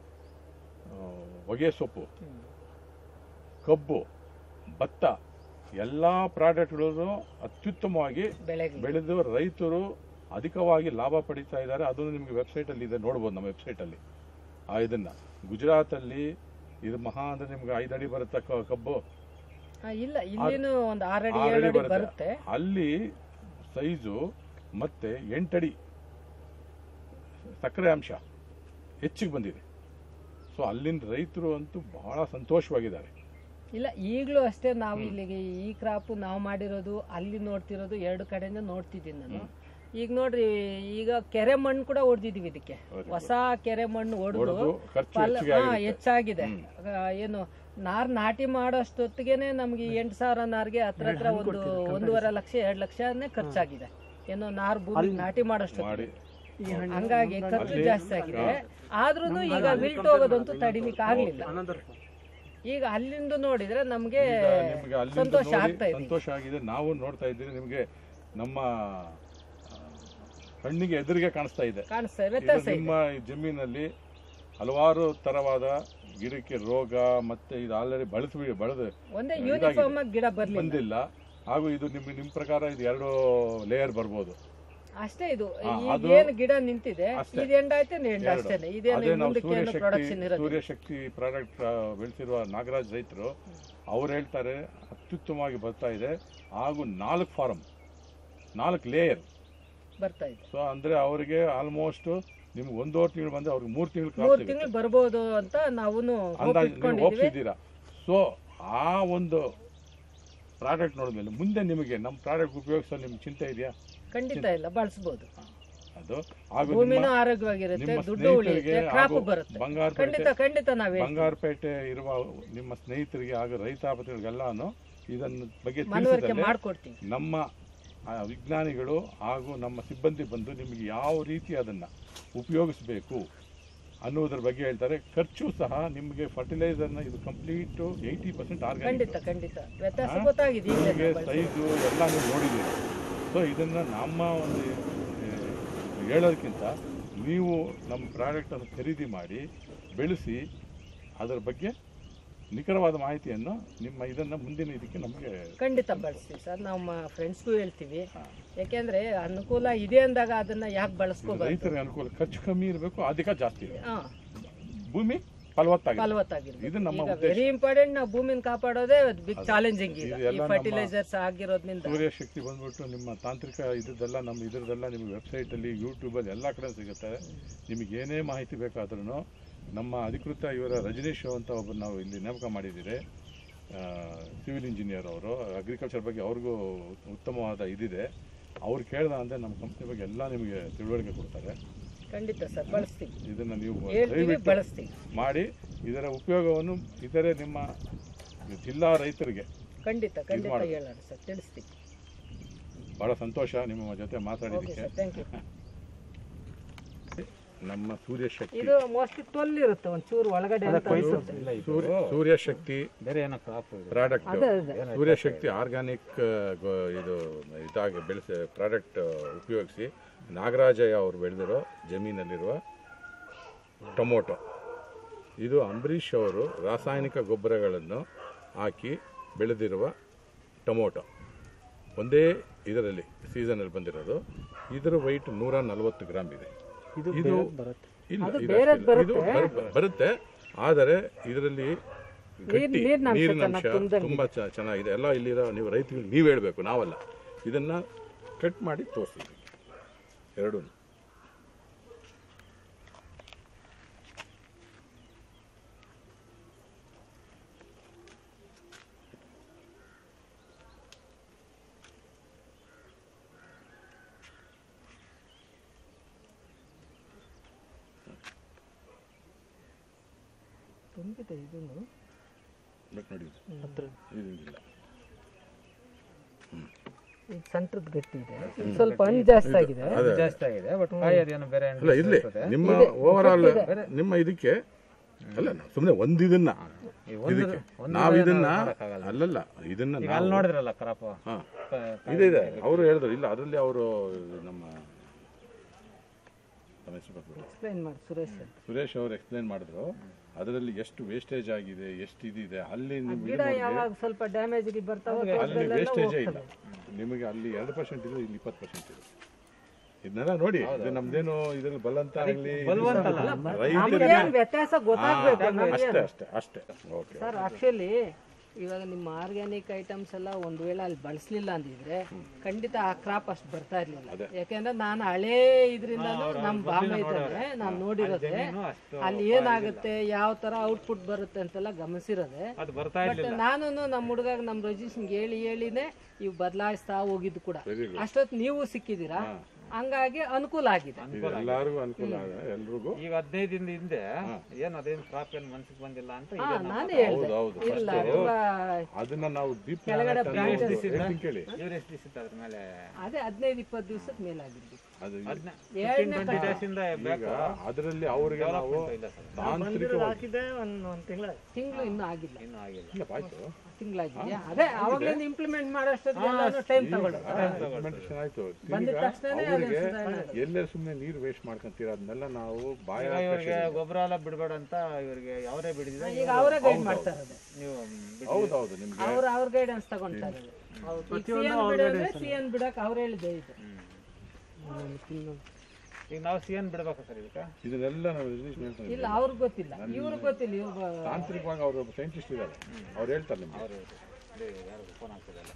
S3: ಹೊಗೆ ಸೊಪ್ಪು, ಕಬ್ಬು, ಭತ್ತ ಎಲ್ಲ ಪ್ರಾಡಕ್ಟ್ಗಳು ಅತ್ಯುತ್ತಮವಾಗಿ ಬೆಳೆದು ರೈತರು ಅಧಿಕವಾಗಿ ಲಾಭ ಪಡಿತಾ ಇದ್ದಾರೆ. ಅದನ್ನು ನಿಮಗೆ ವೆಬ್ಸೈಟಲ್ಲಿ ಇದೆ, ನೋಡ್ಬೋದು ನಮ್ಮ ವೆಬ್ಸೈಟಲ್ಲಿ. ಇದನ್ನು ಗುಜರಾತಲ್ಲಿ ಇದು ಮಹಾ ಅಂದರೆ ನಿಮ್ಗೆ 5 ಅಡಿ ಬರುತ್ತೆ ಕಬ್ಬು,
S4: ಇಲ್ಲ ಇಲ್ಲಿನೂ ಒಂದು 6 ಅಡಿ 7 ಅಡಿ ಬರುತ್ತೆ.
S3: ಅಲ್ಲಿ ಸೈಜು ಮತ್ತೆ 8 ಅಡಿ ಸಕ್ಕರೆ ಅಂಶ ಹೆಚ್ಚಿಗೆ ಬಂದಿದೆ. ಸೊ ಅಲ್ಲಿನ ರೈತರು ಅಂತೂ ಬಹಳ ಸಂತೋಷವಾಗಿದ್ದಾರೆ.
S4: ಇಲ್ಲ ಈಗಲೂ ಅಷ್ಟೇ, ನಾವು ಇಲ್ಲಿಗೆ ಈ ಕ್ರಾಪ್ ನಾವು ಮಾಡಿರೋದು ಅಲ್ಲಿ ನೋಡ್ತಿರೋದು 2 ಕಡೆಯಿಂದ ನೋಡ್ತಿದ್ದೀನಿ ನಾನು. ಈಗ ನೋಡ್ರಿ, ಈಗ ಕೆರೆ ಮಣ್ಣು ಕೂಡ ಹೊಡೆದಿದೀವಿ ಇದಕ್ಕೆ, ಹೊಸ ಕೆರೆ ಮಣ್ಣು ಹೊಡೆದು ಹೆಚ್ಚಾಗಿದೆ. ಏನು ನಾಟಿ ಮಾಡೋಷ್ಟೊತ್ತಿಗೆನೆ ನಮ್ಗೆ 8,000 ನಾರ್ಗೆ ಹತ್ರ 1.5 ಲಕ್ಷ 2 ಲಕ್ಷನೇ ಖರ್ಚಾಗಿದೆ. ಏನೋ ನಾರ್ ಭೂಮಿ ನಾಟಿ ಮಾಡೋಷ್ಟೊತ್ತಿಗೆ. ಹಂಗಾಗಿ ಖರ್ಚು ಜಾಸ್ತಿ ಆಗಿದೆ. ಆದ್ರೂ ಈಗ ವಿಲ್ಟ್ ಹೋಗೋದಂತೂ ತಡಿಲಿಕ್ಕೆ ಆಗ್ಲಿಲ್ಲ. ಈಗ ಅಲ್ಲಿಂದ ನೋಡಿದ್ರೆ ನಮ್ಗೆ
S3: ನಿಮಗೆ ಅಲ್ಲಿಂದ
S4: ಸಂತೋಷ
S3: ನೋಡಿ
S4: ಆಗ್ತಾ ಇದೆ.
S3: ಸಂತೋಷ ಆಗಿದೆ. ನಾವು ನೋಡ್ತಾ ಇದ್ದೀವಿ, ನಿಮಗೆ ನಮ್ಮ ಕಣ್ಣಿಗೆ ಎದುರಿಗೆ ಕಾಣಿಸ್ತಾ ಇದೆ.
S4: ವ್ಯತ್ಯಾಸ
S3: ನಿಮ್ಮ ಜಮೀನಲ್ಲಿ ಹಲವಾರು ತರವಾದ ಗಿಡಕ್ಕೆ ರೋಗ ಮತ್ತೆ ಇದು ಆಲ್ರೆಡಿ ಬೆಳೆದು
S4: ಒಂದೇ ಯೂನಿಫಾರ್ಮ್ ಆಗಿ ಗಿಡ
S3: ಬಂದಿಲ್ಲ. ಹಾಗೂ ಇದು ನಿಮ್ಮ ಪ್ರಕಾರ ಇದು 2 ಲೇಯರ್ ಬರ್ಬೋದು
S4: ಅಷ್ಟೇ. ಇದು ಏನು ಗಿಡ ನಿಂತಿದೆ ಇದು ಎಂಡ್ ಆಯ್ತು ಎಂಡ್ ಅಷ್ಟೇನೆ. ಇದೇನು ಮುಂದಕ್ಕೆ ಏನು ಪ್ರೊಡಕ್ಷನ್ ಇರೋದು.
S3: ಸೂರ್ಯಶಕ್ತಿ ಪ್ರಾಡಕ್ಟ್ ಬೆಳೆಸಿರುವ ನಾಗರಾಜ್ ರೈತರು ಅವ್ರು ಹೇಳ್ತಾರೆ ಅತ್ಯುತ್ತಮವಾಗಿ ಬರ್ತಾ ಇದೆ. ಹಾಗೂ 4 ಫಾರಂ 4 ಲೇಯರ್
S4: ಬರ್ತಾ ಇದೆ.
S3: ಸೊ ಅಂದ್ರೆ ಅವರಿಗೆ ಆಲ್ಮೋಸ್ಟ್ ನಿಮ್ಗೆ 1.5 ತಿಂಗಳು ಬಂದ್ರೆ ಅವ್ರಿಗೆ 3
S4: ತಿಂಗಳು ಬರ್ಬೋದು ಅಂತ ನಾವು
S3: ಒಪ್ಪಿದ್ದೀರಾ. ಸೊ ಆ ಒಂದು ಪ್ರಾಡಕ್ಟ್ ನೋಡಿದ್ಮೇಲೆ ಮುಂದೆ ನಿಮಗೆ ನಮ್ಮ ಪ್ರಾಡಕ್ಟ್ ಉಪಯೋಗಿಸೋ ನಿಮ್ಗೆ ಚಿಂತೆ ಇದೆಯಾ?
S4: ಖಂಡಿತ ಇಲ್ಲ, ಬಳಸಬಹುದು.
S3: ಅದು ಹಾಗೂ
S4: ಭೂಮಿನೂ ಆರೋಗ್ಯವಾಗಿರುತ್ತೆ, ದುಡ್ಡು ಉಳಿಯುತ್ತೆ, ಕ್ರಾಪ್ ಬರುತ್ತೆ. ಖಂಡಿತ ನಾವೇ
S3: ಬಂಗಾರಪೇಟೆ ಇರುವ ನಿಮ್ಮ ಸ್ನೇಹಿತರಿಗೆ ಹಾಗೂ ರೈತಾಪತಿಗಳಿಗೆಲ್ಲಾನು ಇದನ್ನ ಬಗ್ಗೆ
S4: ಮನವರಿಕೆ ಮಾಡ್ಕೊಡ್ತೀವಿ.
S3: ನಮ್ಮ ವಿಜ್ಞಾನಿಗಳು ಹಾಗೂ ನಮ್ಮ ಸಿಬ್ಬಂದಿ ಬಂದು ನಿಮಗೆ ಯಾವ ರೀತಿ ಅದನ್ನ ಉಪಯೋಗಿಸಬೇಕು ಅನ್ನೋದ್ರ ಬಗ್ಗೆ ಹೇಳ್ತಾರೆ. ಖರ್ಚು ಸಹ ನಿಮಗೆ ಫರ್ಟಿಲೈಸರ್ನ ಇದು ಕಂಪ್ಲೀಟ್ 80% ಆರ್ಗಾನಿಕ್.
S4: ಖಂಡಿತ ವ್ಯತ್ಯಾಸ ಗೊತ್ತಾಗಿದೆ.
S3: ನಿಮಗೆ ಸೈಜು ಎಲ್ಲ ನೀವು ನೋಡಿದ್ದೀರಿ. ಸೊ ಇದನ್ನು ನಮ್ಮ ಒಂದು ಹೇಳೋದಕ್ಕಿಂತ ನೀವು ನಮ್ಮ ಪ್ರಾಡಕ್ಟನ್ನು ಖರೀದಿ ಮಾಡಿ ಬೆಳೆಸಿ ಅದರ ಬಗ್ಗೆ ನಿಖರವಾದ ಮಾಹಿತಿಯನ್ನು ನಿಮ್ಮ ಇದನ್ನು ಮುಂದಿನ ಇದಕ್ಕೆ ನಮಗೆ
S4: ಖಂಡಿತ ಬಳಸ್ತೀವಿ ಸರ್. ನಮ್ಮ ಫ್ರೆಂಡ್ಸ್ಗೂ ಹೇಳ್ತೀವಿ. ಯಾಕೆಂದ್ರೆ ಅನುಕೂಲ ಇದೆ ಅಂದಾಗ ಅದನ್ನ ಯಾಕೆ ಬಳಸ್ಕೋಬಾರ್ದು?
S3: ರೈತರಿಗೆ ಅನುಕೂಲ, ಖರ್ಚು ಕಮ್ಮಿ ಇರಬೇಕು, ಅಧಿಕ ಜಾಸ್ತಿ ಇದೆ, ಭೂಮಿ ಫಲವತ್ತಾಗಿರ್ಬೇಕು. ಇದು ನಮ್ಮ
S4: ವೆರಿ ಇಂಪಾರ್ಟೆಂಟ್. ನಾವು ಭೂಮಿನ ಕಾಪಾಡೋದೇ ಬಿಗ್ ಚಾಲೆಂಜಿಂಗ್ ಈಗ ಈ ಫರ್ಟಿಲೈಸರ್ಸ್ ಆಗಿರೋದ್ರಿಂದ.
S3: ಸೂರ್ಯಶಕ್ತಿ ಬಂದ್ಬಿಟ್ಟು ನಿಮ್ಮ ತಾಂತ್ರಿಕ ಇದೆಲ್ಲ ನಮ್ಮ ಇದರದೆಲ್ಲ ನಿಮಗೆ ವೆಬ್ಸೈಟಲ್ಲಿ ಯೂಟ್ಯೂಬಲ್ಲಿ ಎಲ್ಲ ಕಡೆ ಸಿಗುತ್ತೆ. ನಿಮಗೆ ಏನೇ ಮಾಹಿತಿ ಬೇಕಾದ್ರೂ ನಮ್ಮ ಅಧಿಕೃತ ಇವರ ರಜನೀಶ್ ಅಂತ ಒಬ್ಬರು ನಾವು ಇಲ್ಲಿ ನೇಮಕ ಮಾಡಿದ್ದೀರಿ, ಸಿವಿಲ್ ಇಂಜಿನಿಯರ್. ಅವರು ಅಗ್ರಿಕಲ್ಚರ್ ಬಗ್ಗೆ ಅವ್ರಿಗೂ ಉತ್ತಮವಾದ ಇದಿದೆ. ಅವ್ರು ಕೇಳ್ದ ಅಂದರೆ ನಮ್ಮ ಕಂಪ್ನಿ ಬಗ್ಗೆ ಎಲ್ಲ ನಿಮಗೆ ತಿಳುವಳಿಕೆ ಕೊಡ್ತಾರೆ.
S4: ಖಂಡಿತ ಸರ್, ಬಳಸ್ತೀವಿ.
S3: ಇದನ್ನು ನೀವು
S4: ಬಳಸ್ತೀವಿ
S3: ಮಾಡಿ ಇದರ ಉಪಯೋಗವನ್ನು ಇತರೆ ನಿಮ್ಮ ಜಿಲ್ಲಾ ರೈತರಿಗೆ
S4: ಖಂಡಿತ ಹೇಳೋಣ ಸರ್, ತಿಳಿಸ್ತೀವಿ.
S3: ಬಹಳ ಸಂತೋಷ ನಿಮ್ಮ ಜೊತೆ ಮಾತಾಡಿದ್ದಕ್ಕೆ.
S4: Thank you.
S3: ನಮ್ಮ ಸೂರ್ಯಶಕ್ತಿ
S4: ಇದು ಮೋಸ್ಟ್ಲಿ ತೊಲ್ಲಿರುತ್ತೆ ಒಂಚೂರು ಒಳಗಡೆ ಅಂತ ಅನ್ಸುತ್ತೆ.
S3: ಸೂರ್ಯಶಕ್ತಿ
S2: ಬೇರೆ ಏನೋ ಕ್ರಾಪ್
S3: ಪ್ರಾಡಕ್ಟ್, ಸೂರ್ಯಶಕ್ತಿ ಆರ್ಗ್ಯಾನಿಕ್ ಇದು ಇದಾಗಿ ಬೆಳೆಸಿ ಪ್ರಾಡಕ್ಟ್ ಉಪಯೋಗಿಸಿ ನಾಗರಾಜಯ್ಯ ಅವರು ಬೆಳೆದಿರೋ ಜಮೀನಲ್ಲಿರುವ ಟೊಮೊಟೊ. ಇದು ಅಂಬರೀಷ್ ಅವರು ರಾಸಾಯನಿಕ ಗೊಬ್ಬರಗಳನ್ನು ಹಾಕಿ ಬೆಳೆದಿರುವ ಟೊಮೊಟೊ. ಒಂದೇ ಇದರಲ್ಲಿ ಸೀಸನಲ್ಲಿ ಬಂದಿರೋದು. ಇದರ ವೆಯ್ಟ್ 140 ಗ್ರಾಮ್ ಇದೆ. ಇದು ಬರುತ್ತೆ, ಆದರೆ ಇದರಲ್ಲಿ ನೀರಿನಂಶ ತುಂಬಾ ಚೆನ್ನಾಗಿದೆ. ಎಲ್ಲ ಇಲ್ಲಿರೋ ನೀವು ರೈತರಿಗೆ ನೀವು ಹೇಳಬೇಕು, ನಾವಲ್ಲ. ಇದನ್ನ ಕಟ್ ಮಾಡಿ ತೋರಿಸ್ತೀವಿ ಎರಡೂ.
S4: ತುಂಬಿದೆ ಇದನ್ನು
S3: ನೋಡಿ, ಇದಿಲ್ಲ,
S4: ಸೆಂಟ್ರದ್ ಗಟ್ಟಿ ಇದೆ, ಸ್ವಲ್ಪ ಹಣ್ಣು ಜಾಸ್ತಿ ಆಗಿದೆ.
S2: ಬಟ್ ಕಾಯೋದೇನು ಬೇರೆ
S3: ಅಲ್ಲ. ಇರ್ಲಿ, ನಿಮ್ಮ ಓವರ್ ಆಲ್ ನಿಮ್ಮ ಇದಕ್ಕೆ ಅಲ್ಲ, ಸುಮ್ಮನೆ ಒಂದಿದನ್ನ ಇದಕ್ಕೆ ನಾವು ಇದನ್ನ ಅಲ್ಲಲ್ಲ ಇದನ್ನ
S2: ಅಲ್ಲಿ ನೋಡಿದ್ರಲ್ಲ ಕ್ರಾಪ್
S3: ಇದೆ. ಅವರು ಹೇಳಿದ್ರು ಇಲ್ಲ, ಅದರಲ್ಲಿ ಅವರು ನಮ್ಮ
S4: ಎಕ್ಸ್ಪ್ಲೈನ್ ಮಾಡಿ
S3: ಸುರೇಶ್ ಅವರು ಎಕ್ಸ್ಪ್ಲೈನ್ ಮಾಡಿದ್ರು. ಅದರಲ್ಲಿ ಎಷ್ಟು ವೇಸ್ಟೇಜ್ ಆಗಿದೆ, ಎಷ್ಟು ಇದಿದೆ. ಅಲ್ಲಿ
S4: ಗಿಡ ಯಾವಾಗ ಸ್ವಲ್ಪ ಡ್ಯಾಮೇಜ್ ಬರ್ತಾವೆ,
S3: ಅಲ್ಲಿ ವೇಸ್ಟೇಜೇ ಇಲ್ಲ ನಿಮಗೆ. ಅಲ್ಲಿ 2% ಇದೆ, ಇಲ್ಲಿ 20% ಇದೆ. ಇದನ್ನೆಲ್ಲ ನೋಡಿ, ಇದು ನಮ್ದೇನು ಇದ್ರಲ್ಲಿ ಬಲಂತ ಆಗಲಿ
S4: ವ್ಯತ್ಯಾಸ ಗೊತ್ತಾಗ್ಬೇಕು
S3: ಅಷ್ಟೇ. ಓಕೆ
S4: ಸರ್, ಆಕ್ಚುಲಿ ಇವಾಗ ನಿಮ್ಮ ಆರ್ಗ್ಯಾನಿಕ್ ಐಟಮ್ಸ್ ಎಲ್ಲ ಒಂದ್ ವೇಳೆ ಅಲ್ಲಿ ಬಳಸಲಿಲ್ಲ ಅಂದಿದ್ರೆ ಖಂಡಿತ ಆ ಕ್ರಾಪ್ ಅಷ್ಟು ಬರ್ತಾ ಇರ್ಲಿಲ್ಲ. ಯಾಕೆಂದ್ರೆ ನಾನು ಹಳೇ ಇದ್ರಿಂದ ನಮ್ ಬಾಂಬೆ ಇದ್ದಾನೆ ನಾನು ನೋಡಿರೋದೆ, ಅಲ್ಲಿ ಏನಾಗುತ್ತೆ, ಯಾವ ತರ ಔಟ್ಪುಟ್ ಬರುತ್ತೆ ಅಂತೆಲ್ಲ ಗಮನಿಸಿರೋದೆ. ಬಟ್ ನಾನು ನಮ್ಮ ಹುಡುಗ ನಮ್ ರಜಿಸ್ಗೆ ಹೇಳಿನೇ ಇವ್ ಬದಲಾಯಿಸ್ತಾ ಹೋಗಿದ್ದು ಕೂಡ. ಅಷ್ಟೊತ್ತು ನೀವು ಸಿಕ್ಕಿದ್ದೀರಾ, ಹಂಗಾಗಿ ಅನುಕೂಲ ಆಗಿದೆ.
S3: ಎಲ್ಲರಿಗೂ ಅನುಕೂಲ ಆಗಿದೆ, ಎಲ್ರಿಗೂ.
S2: ಈಗ 15 ದಿನದ ಹಿಂದೆ ಏನ್ ಅದೇನು ಕ್ರಾಪ್ ಏನ್ ಮನ್ಸಿಗೆ ಬಂದಿಲ್ಲ ಅಂತ
S4: ನಾನೇ ಹೇಳಿದೆ. ಇಲ್ಲ,
S3: ಅದನ್ನ ನಾವು
S4: ಕೆಳಗಡೆ
S3: ಕೇಳಿ
S2: ಅದ್ರ ಮೇಲೆ
S4: ಅದೇ 15-20 ದಿವಸದ ಮೇಲಾಗಿದ್ದು.
S3: ಅದು
S4: ಎರಡನೇ
S3: ಈಗ ಅದರಲ್ಲಿ ಅವರಿಗೆ ನಾವು ತಾಂತ್ರಿಕವಾಗಿ
S2: ಹಾಕಿದೆ ಒಂದು ತಿಂಗಳು
S4: ತಿಂಗಳು ಇನ್ನೂ ಆಗಿಲ್ಲ.
S3: ಇಲ್ಲ ಆಯ್ತು
S4: ತಿಂಗಳಾಗಿದೆಯಾ? ಅದೇ ಅವಾಗಲಿಂದ ಇಂಪ್ಲಿಮೆಂಟ್ ಮಾಡೋಷ್ಟೊತ್ತಿಗೆ ಟೈಮ್ ತಗೊಳ್ಳುತ್ತೆ.
S3: ಇಂಪ್ಲಿಮೆಂಟೇಷನ್ ಆಯ್ತು.
S4: ಬಂದಿದ
S3: ಈಗ
S4: ತಕ್ಷಣ
S3: ಅವರಿಗೆ ಎಲ್ಲೇ ಸುಮ್ಮನೆ ನೀರು ವೇಸ್ಟ್ ಮಾಡ್ಕೊಂತೀರ ಅದನ್ನೆಲ್ಲ ನಾವು
S2: ಇವ್ರಿಗೆ ಗೊಬ್ಬರ ಎಲ್ಲ ಬಿಡಬೇಡ ಅಂತ ಇವ್ರಿಗೆ ಅವರೇ ಬಿಡಿದ್ರೆ
S4: ಈಗ ಅವರೇ ಗೈಡ್ ಮಾಡ್ತಾ ಇರೋದು.
S2: ನೀವು
S3: ಹೌದೌದು ನಿಮ್ಗೆ
S4: ಅವ್ರ ಗೈಡೆನ್ಸ್ ತಗೊಂತಾ ಇರೋದು. ಸಿಎನ್ ಬಿಡಕ್ ಅವ್ರು ಹೇಳಿದೆ ಇದು.
S2: ಈಗ ನಾವು ಸಿಎನ್ ಬಿಡ್ಬೇಕಾ ಸರ್ ಇದಕ್ಕೆ?
S3: ಇದನ್ನೆಲ್ಲ ನಾವು ರಿಲೀಸ್ ಮಾಡ್ತೀವಿ.
S4: ಇಲ್ಲ ಅವ್ರಿಗೆ ಗೊತ್ತಿಲ್ಲ, ಇವ್ರಿಗೆ ಗೊತ್ತಿಲ್ಲ. ಇವ್ರು
S3: ತಾಂತ್ರಿಕವಾಗಿ ಅವರು ಸೈಂಟಿಸ್ಟ್ ಇದ್ದಾರೆ, ಅವ್ರು ಹೇಳ್ತಾರೆ ನಿಮ್ಗೆ.
S2: ಯಾರು ಫೋನ್ ಆಗ್ತಿದಲ್ಲ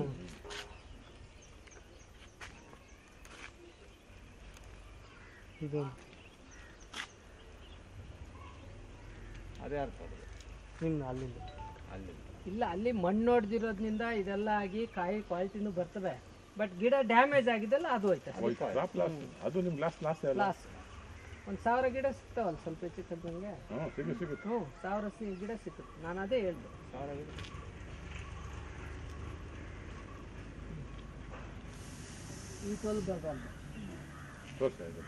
S4: ಇದು
S2: ಅದೇ ಅರ್ಥ
S4: ನಿಮ್ಗೆ ಅಲ್ಲಿಂದ
S2: ಅಲ್ಲಿ
S4: ಇಲ್ಲ, ಅಲ್ಲಿ ಮಣ್ಣು ಹೊಡೆದಿರೋದ್ರಿಂದ ಇದೆಲ್ಲ ಆಗಿ ಕಾಯಿ ಕ್ವಾಲಿಟಿನೂ ಬರ್ತವೆ. ಬಟ್ ಗಿಡ ಡ್ಯಾಮೇಜ್ ಆಗಿದೆಲ್ಲ ಅದು ಹೋಯ್ತು.
S3: ಕ್ರಾಪ್ ಲಾಸ್, ಅದು ನಿಮ್ಗೆ ಲಾಸ್ ಅಲ್ಲ.
S4: ಲಾಸ್ 1000 ಗಿಡ ಸಿಗ್ತಾವಲ್ಲ ಸ್ವಲ್ಪ ಹೆಚ್ಚು ಕಮ್ಮಿ ನಂಗೆ.
S3: ಸಿಗುತ್ತೆ
S4: 1000 ಗಿಡ ಸಿಕ್ಕುತ್ತೆ. ನಾನು ಅದೇ ಹೇಳ್ದೆ 1000 ಗಿಡ. ಈ ಟೋಲ್ ಬರಬಾರ್ದು.
S3: ತೋರಿಸ್ತಾ ಇದೆ.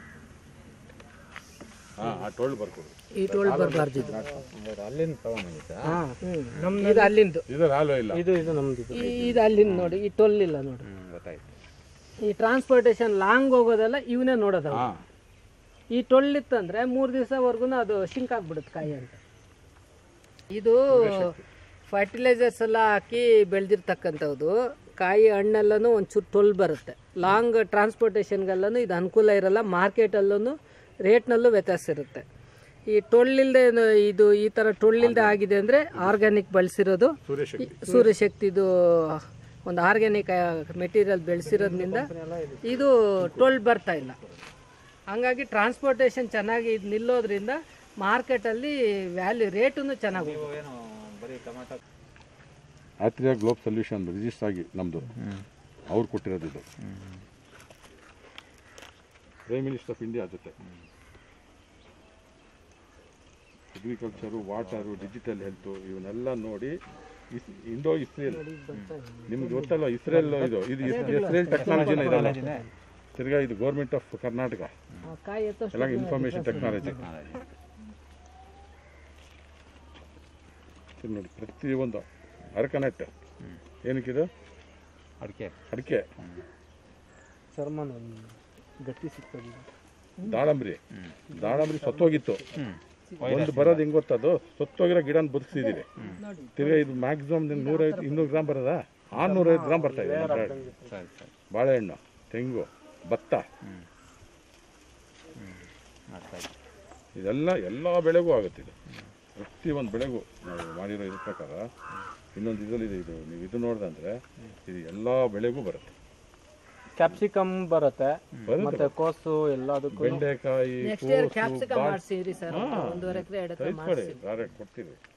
S3: ಆ ಟೋಲ್ ಬರ್ಕೊಡು.
S4: ಈ ಟೋಲ್ ಬರಬಾರ್ದು.
S2: ಅಲ್ಲಿಂದ ತಗೊಂಡಿದ್ದ
S4: ಇದು ಅಲ್ಲಿಂದು.
S3: ಇದು ಹಾಲು ಇಲ್ಲ.
S2: ಇದು ನಮ್ದು
S4: ಇದು ಅಲ್ಲಿಂದ ನೋಡಿ. ಈ ಟೋಲ್ ಇಲ್ಲ ನೋಡಿ.
S2: ಗೊತ್ತಾಯ್ತು.
S4: ಈ ಟ್ರಾನ್ಸ್ಪೋರ್ಟೇಷನ್ ಲಾಂಗ್ ಹೋಗೋದೆಲ್ಲ ಇವನೇ ನೋಡೋದು. ಈ ಟೊಳ್ಳು ಇತ್ತಂದ್ರೆ 3 ದಿವಸವರೆಗೂ ಅದು ಶಿಂಕ್ ಆಗ್ಬಿಡುತ್ತೆ ಕಾಯಿ ಅಂತ. ಇದು ಫರ್ಟಿಲೈಸರ್ಸ್ ಎಲ್ಲ ಹಾಕಿ ಬೆಳೆದಿರ್ತಕ್ಕಂಥದ್ದು. ಕಾಯಿ ಹಣ್ಣೆಲ್ಲನೂ ಒಂಚೂರು ಟೊಳ್ಳು ಬರುತ್ತೆ. ಲಾಂಗ್ ಟ್ರಾನ್ಸ್ಪೋರ್ಟೇಷನ್ಗೆಲ್ಲನೂ ಇದು ಅನುಕೂಲ ಇರಲ್ಲ. ಮಾರ್ಕೆಟಲ್ಲೂ ರೇಟ್ನಲ್ಲೂ ವ್ಯತ್ಯಾಸ ಇರುತ್ತೆ. ಈ ಟೊಳ್ಳಿಲ್ದೆ ಇದು ಈ ಥರ ಟೊಳ್ಳಿಲ್ದೆ ಆಗಿದೆ ಅಂದರೆ ಆರ್ಗ್ಯಾನಿಕ್ ಬಳಸಿರೋದು, ಸೂರ್ಯಶಕ್ತಿದು ಒಂದು ಆರ್ಗ್ಯಾನಿಕ್ ಮೆಟೀರಿಯಲ್ ಬೆಳೆಸಿರೋದ್ರಿಂದ ಇದು ಟೊಳ್ಳು ಬರ್ತಾ ಇಲ್ಲ. ಹಂಗಾಗಿ ಟ್ರಾನ್ಸ್ಪೋರ್ಟೇಷನ್ ಚೆನ್ನಾಗಿ ಇದು ನಿಲ್ಲೋದ್ರಿಂದ ಮಾರ್ಕೆಟಲ್ಲಿ ವ್ಯಾಲ್ಯೂ ರೇಟೂ ಚೆನ್ನಾಗಿ ಹೋಗುತ್ತೆ.
S3: ಆತ್ರಿಯಾ ಗ್ಲೋಬ್ ಸೊಲ್ಯೂಷನ್ ರಿಜಿಸ್ಟರ್ ಆಗಿ ನಮ್ಮದು ಅವ್ರು ಕೊಟ್ಟಿರೋದು ಇದು. ಪ್ರೈಮ್ ಮಿನಿಸ್ಟರ್ ಆಫ್ ಇಂಡಿಯಾ ಜೊತೆ ಅಗ್ರಿಕಲ್ಚರು, ವಾಟರು, ಡಿಜಿಟಲ್ ಹೆಲ್ತು ಇವನ್ನೆಲ್ಲ ನೋಡಿ ಇಂಡೋ ಇಸ್ರೇಲ್ ನಿಮ್ಗೆ ಗೊತ್ತಲ್ಲ, ಇಸ್ರೇಲ್ ಇದು ಇಸ್ರೇಲ್ ಟೆಕ್ನಾಲಜಿನ ಇದಲ್ಲ. ತಿರ್ಗಾ ಇದು ಗೌರ್ಮೆಂಟ್ ಆಫ್ ಕರ್ನಾಟಕ ಎಲ್ಲ ಇನ್ಫಾರ್ಮೇಶನ್ ಟೆಕ್ನಾಲಜಿ ನೋಡಿ. ಪ್ರತಿಯೊಂದು ಅರಕನೆಟ್ ಏನಕ್ಕಿದು ಅಡಿಕೆ
S4: ಚರ್ಮನ ಗಟ್ಟಿ ಸಿಗ್ತದೆ.
S3: ದಾಳಂಬ್ರಿ ಸತ್ತೋಗಿತ್ತು. ಒಂದು ಬರೋದು ಹೆಂಗ್ ಗೊತ್ತದು, ಸತ್ತೋಗಿರೋ ಗಿಡನ ಬದುಕಿಸಿದೀವಿ. ತಿರ್ಗಾ ಇದು ಮ್ಯಾಕ್ಸಿಮಮ್ 150-200 ಗ್ರಾಮ್ ಬರೋದ, 650 ಗ್ರಾಮ್ ಬರ್ತಾ ಇದೆ. ಬಾಳೆಹಣ್ಣು, ತೆಂಗು, ಭತ್ತ, ಇದೆಲ್ಲ ಎಲ್ಲ ಬೆಳೆಗೂ ಆಗುತ್ತೆ. ಇದು ಪ್ರತಿಯೊಂದು ಬೆಳೆಗೂ ನಾವು ಮಾಡಿರೋ ಇದ್ರ ಪ್ರಕಾರ. ಇನ್ನೊಂದು ಇದರಲ್ಲಿ ಇದು ನೀವು ಇದು ನೋಡ್ದಂದ್ರೆ ಇದು ಎಲ್ಲ ಬೆಳೆಗೂ ಬರುತ್ತೆ.
S2: ಕ್ಯಾಪ್ಸಿಕಮ್ ಬರುತ್ತೆ, ಮತ್ತೆ ಕೋಸು ಎಲ್ಲದಕ್ಕೂ,
S3: ಬೆಂಡೆಕಾಯಿ,
S4: ನೆಕ್ಸ್ಟ್ ಇಯರ್ ಕ್ಯಾಪ್ಸಿಕಮ್ ಮಾಡ್ಸಿರಿ ಸರ್. 1.5 ಎಕರೆ 2 ಎಕರೆ ಮಾಡ್ಸಿ
S3: ಕೊಡ್ತೀವಿ.